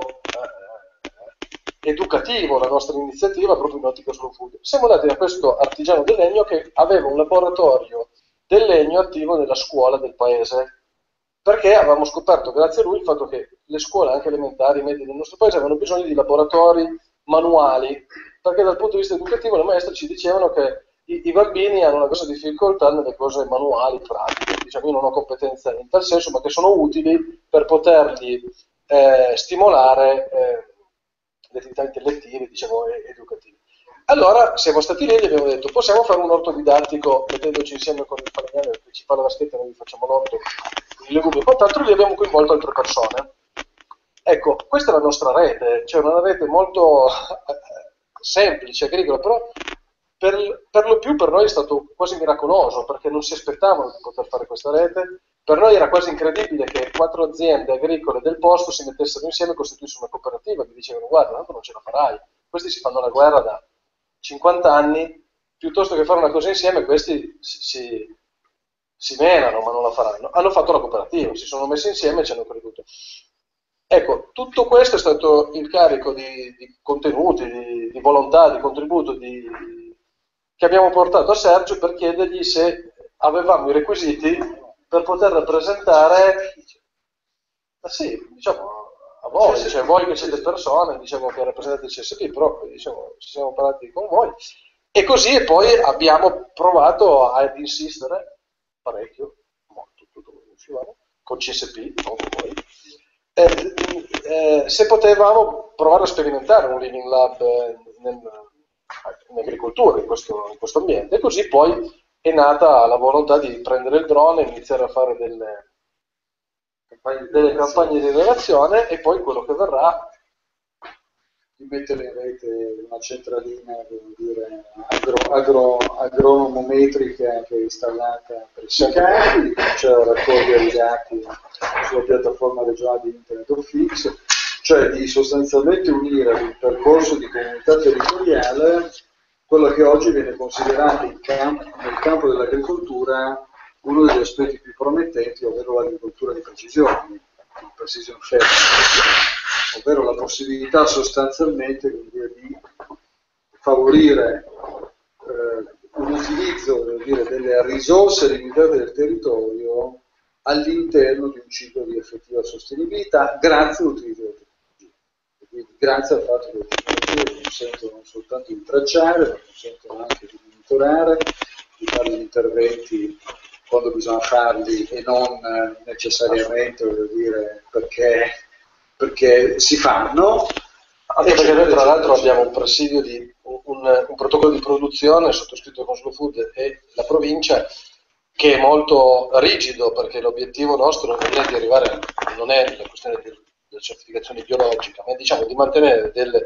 eh, educativo, la nostra iniziativa, proprio in ottica slow food. Siamo andati da questo artigiano del legno che aveva un laboratorio del legno attivo nella scuola del paese, perché avevamo scoperto, grazie a lui, il fatto che le scuole, anche elementari, medie del nostro paese, avevano bisogno di laboratori manuali, perché dal punto di vista educativo le maestre ci dicevano che i, i bambini hanno una grossa difficoltà nelle cose manuali, pratiche. Diciamo, io non ho competenze in tal senso, ma che sono utili per poterli eh, stimolare eh, le attività intellettive, diciamo, e educative. Allora siamo stati lì e gli abbiamo detto, possiamo fare un orto didattico mettendoci insieme con il falegname che ci fa la vaschetta e noi facciamo l'orto, i legumi e quant'altro, lì abbiamo coinvolto altre persone. Ecco, questa è la nostra rete, cioè una rete molto semplice, agricola, però per, per lo più per noi è stato quasi miracoloso, perché non si aspettavano di poter fare questa rete, per noi era quasi incredibile che quattro aziende agricole del posto si mettessero insieme e costituissero una cooperativa, mi dicevano guarda, tanto non ce la farai, questi si fanno la guerra da cinquanta anni, piuttosto che fare una cosa insieme questi si, si, si menano ma non la faranno. Hanno fatto la cooperativa, si sono messi insieme e ci hanno creduto. Ecco, tutto questo è stato il carico di, di contenuti, di, di volontà, di contributo di, che abbiamo portato a Sergio per chiedergli se avevamo i requisiti per poter rappresentare, eh sì, diciamo, a voi, cioè voi che siete persone, diciamo che rappresentate il C S P, però diciamo, ci siamo parlati con voi, e così e poi abbiamo provato ad insistere parecchio, molto, tutto come riuscivamo, con C S P, non con voi, eh, eh, se potevamo provare a sperimentare un Living Lab nel, in agricoltura, in questo, in questo ambiente, e così poi è nata la volontà di prendere il drone e iniziare a fare delle campagne, delle campagne di rilevazione, e poi quello che verrà di mettere in rete una centralina, devo dire, agro, agro, agronomometrica che è installata presso i campi, cioè a raccogliere i dati sulla piattaforma regionale di Internet of Things, cioè di sostanzialmente unire il percorso di comunità territoriale quello che oggi viene considerato in campo, nel campo dell'agricoltura uno degli aspetti più promettenti, ovvero l'agricoltura di precisione, il precision farming, ovvero la possibilità sostanzialmente di favorire eh, un utilizzo, devo dire, delle risorse limitate del territorio all'interno di un ciclo di effettiva sostenibilità grazie all'utilizzo delle tecnologie. Quindi grazie al fatto che le tecnologie consentono non soltanto di tracciare, ma consentono anche di monitorare, di fare gli interventi quando bisogna farli e non eh, necessariamente, voglio dire, perché, perché si fanno. Anche perché noi tra l'altro abbiamo un presidio di un, un, un protocollo di produzione sottoscritto con Slow Food e la provincia che è molto rigido, perché l'obiettivo nostro non è di arrivare, non è la questione della certificazione biologica, ma diciamo di mantenere delle,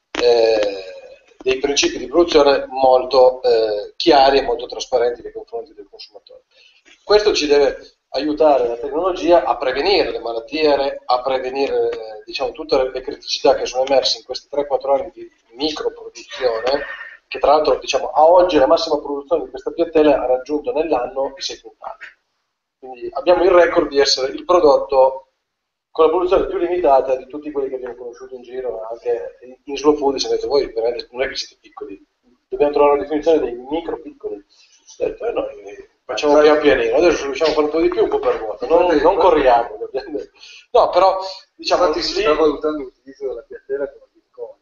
eh, dei principi di produzione molto eh, chiari e molto trasparenti nei confronti del consumatore. Questo ci deve aiutare la tecnologia a prevenire le malattie, a prevenire diciamo, tutte le criticità che sono emerse in questi tre quattro anni di microproduzione, che tra l'altro diciamo, a oggi la massima produzione di questa piattella ha raggiunto nell'anno i sei quintali. Quindi abbiamo il record di essere il prodotto con la produzione più limitata di tutti quelli che abbiamo conosciuto in giro, anche in Slow Food, se avete voi, veramente non è che siete piccoli, dobbiamo trovare una definizione dei micro piccoli. E noi facciamo pian pianino, adesso riusciamo a fare un po' di più, un po' per vuoto, non, non corriamo. No, però diciamo infatti si sta valutando l'utilizzo della piattella come Bitcoin,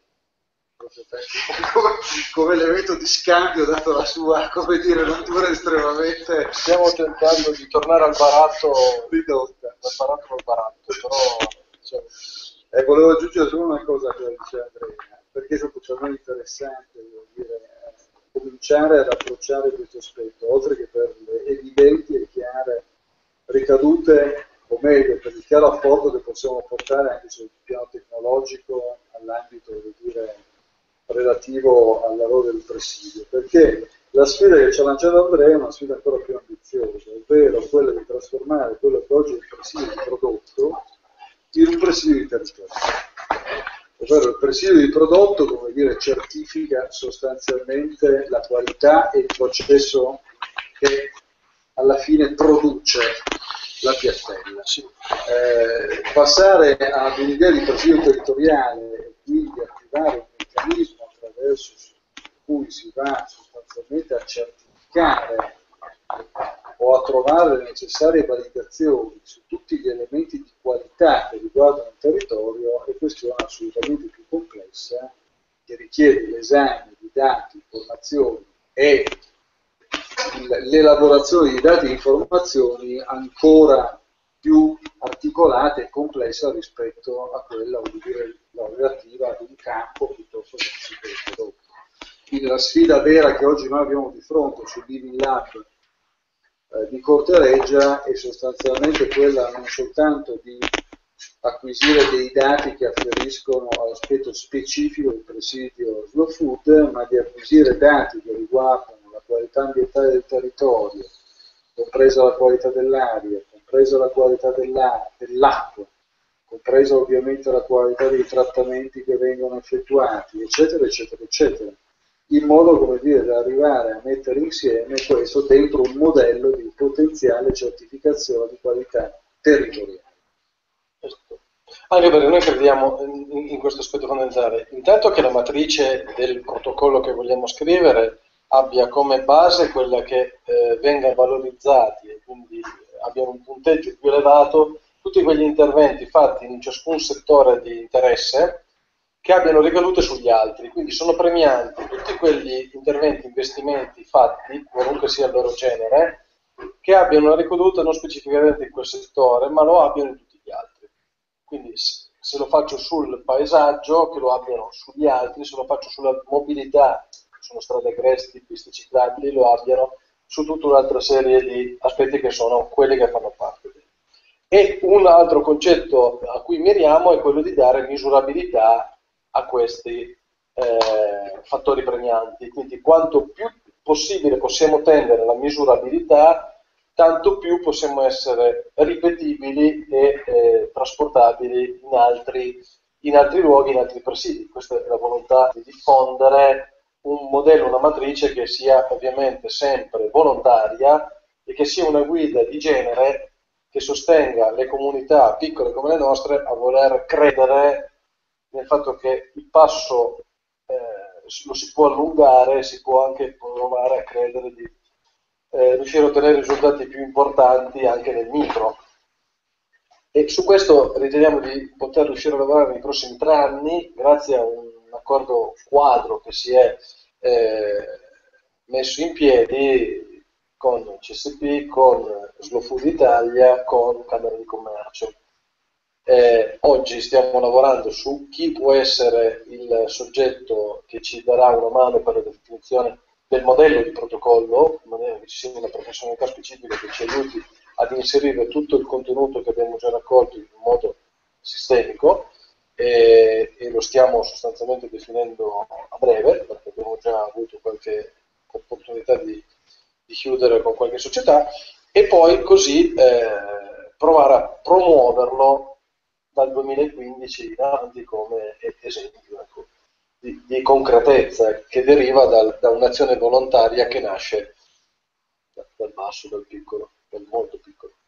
come, come elemento di scambio, dato la sua, come dire, natura estremamente. Stiamo tentando di tornare al baratto ridotta, dal baratto al baratto, però diciamo. Eh, volevo aggiungere solo una cosa che diceva Andrea, perché è stato per noi interessante, devo dire, cominciare ad approcciare questo aspetto, oltre che per le evidenti e chiare ricadute, o meglio, per il chiaro apporto che possiamo portare anche sul piano tecnologico all'ambito, devo dire, relativo al lavoro del presidio, perché la sfida che ci ha lanciato Andrea è una sfida ancora più ambiziosa, ovvero quella di trasformare quello che oggi è il presidio di prodotto in un presidio di territorio. Ovvero il presidio di prodotto, come dire, certifica sostanzialmente la qualità e il processo che alla fine produce la piattella. Sì. Eh, passare ad un'idea di presidio territoriale e quindi attivare un meccanismo attraverso cui si va sostanzialmente a certificare o a trovare le necessarie validazioni su tutti gli elementi di qualità che riguardano il territorio è questione assolutamente più complessa, che richiede l'esame di dati, informazioni e l'elaborazione di dati e informazioni ancora più articolate e complessa rispetto a quella, vuol dire, relativa ad un campo piuttosto che un ciclo di prodotto. Quindi la sfida vera che oggi noi abbiamo di fronte sul Living Lab eh, di Cortereggia è sostanzialmente quella non soltanto di acquisire dei dati che afferiscono all'aspetto specifico del presidio Slow Food, ma di acquisire dati che riguardano la qualità ambientale del territorio, compresa la qualità dell'aria, compresa la qualità dell'acqua, compresa ovviamente la qualità dei trattamenti che vengono effettuati, eccetera, eccetera, eccetera, in modo, come dire, da arrivare a mettere insieme questo dentro un modello di potenziale certificazione di qualità territoriale. Anche perché noi crediamo in, in questo aspetto fondamentale, intanto che la matrice del protocollo che vogliamo scrivere abbia come base quella che eh, venga valorizzati e quindi abbia un punteggio più elevato tutti quegli interventi fatti in ciascun settore di interesse che abbiano ricadute sugli altri, quindi sono premianti tutti quegli interventi, investimenti fatti, qualunque sia il loro genere, che abbiano una ricaduta non specificamente in quel settore, ma lo abbiano in tutti gli altri. Quindi se lo faccio sul paesaggio, che lo abbiano sugli altri, se lo faccio sulla mobilità, sono strade agresti, piste ciclabili, lo abbiano su tutta un'altra serie di aspetti che sono quelli che fanno parte. E un altro concetto a cui miriamo è quello di dare misurabilità a questi eh, fattori premianti. Quindi quanto più possibile possiamo tendere alla misurabilità, tanto più possiamo essere ripetibili e eh, trasportabili in altri, in altri luoghi, in altri presidi. Questa è la volontà di diffondere un modello, una matrice che sia ovviamente sempre volontaria e che sia una guida di genere che sostenga le comunità piccole come le nostre a voler credere nel fatto che il passo eh, lo si può allungare, si può anche provare a credere di eh, riuscire a ottenere risultati più importanti anche nel micro. E su questo riteniamo di poter riuscire a lavorare nei prossimi tre anni grazie a un accordo quadro che si è eh, messo in piedi con C S P, con Slow Food Italia, con Camera di Commercio. Eh, oggi stiamo lavorando su chi può essere il soggetto che ci darà una mano per la definizione del modello di protocollo, in maniera che ci sia una professionalità specifica che ci aiuti ad inserire tutto il contenuto che abbiamo già raccolto in modo sistemico, e, e lo stiamo sostanzialmente definendo a breve, perché abbiamo già avuto qualche opportunità di di chiudere con qualche società, e poi così eh, provare a promuoverlo dal duemilaquindici in avanti come esempio ecco, di, di concretezza che deriva dal, da un'azione volontaria che nasce da, dal basso, dal piccolo, dal molto piccolo.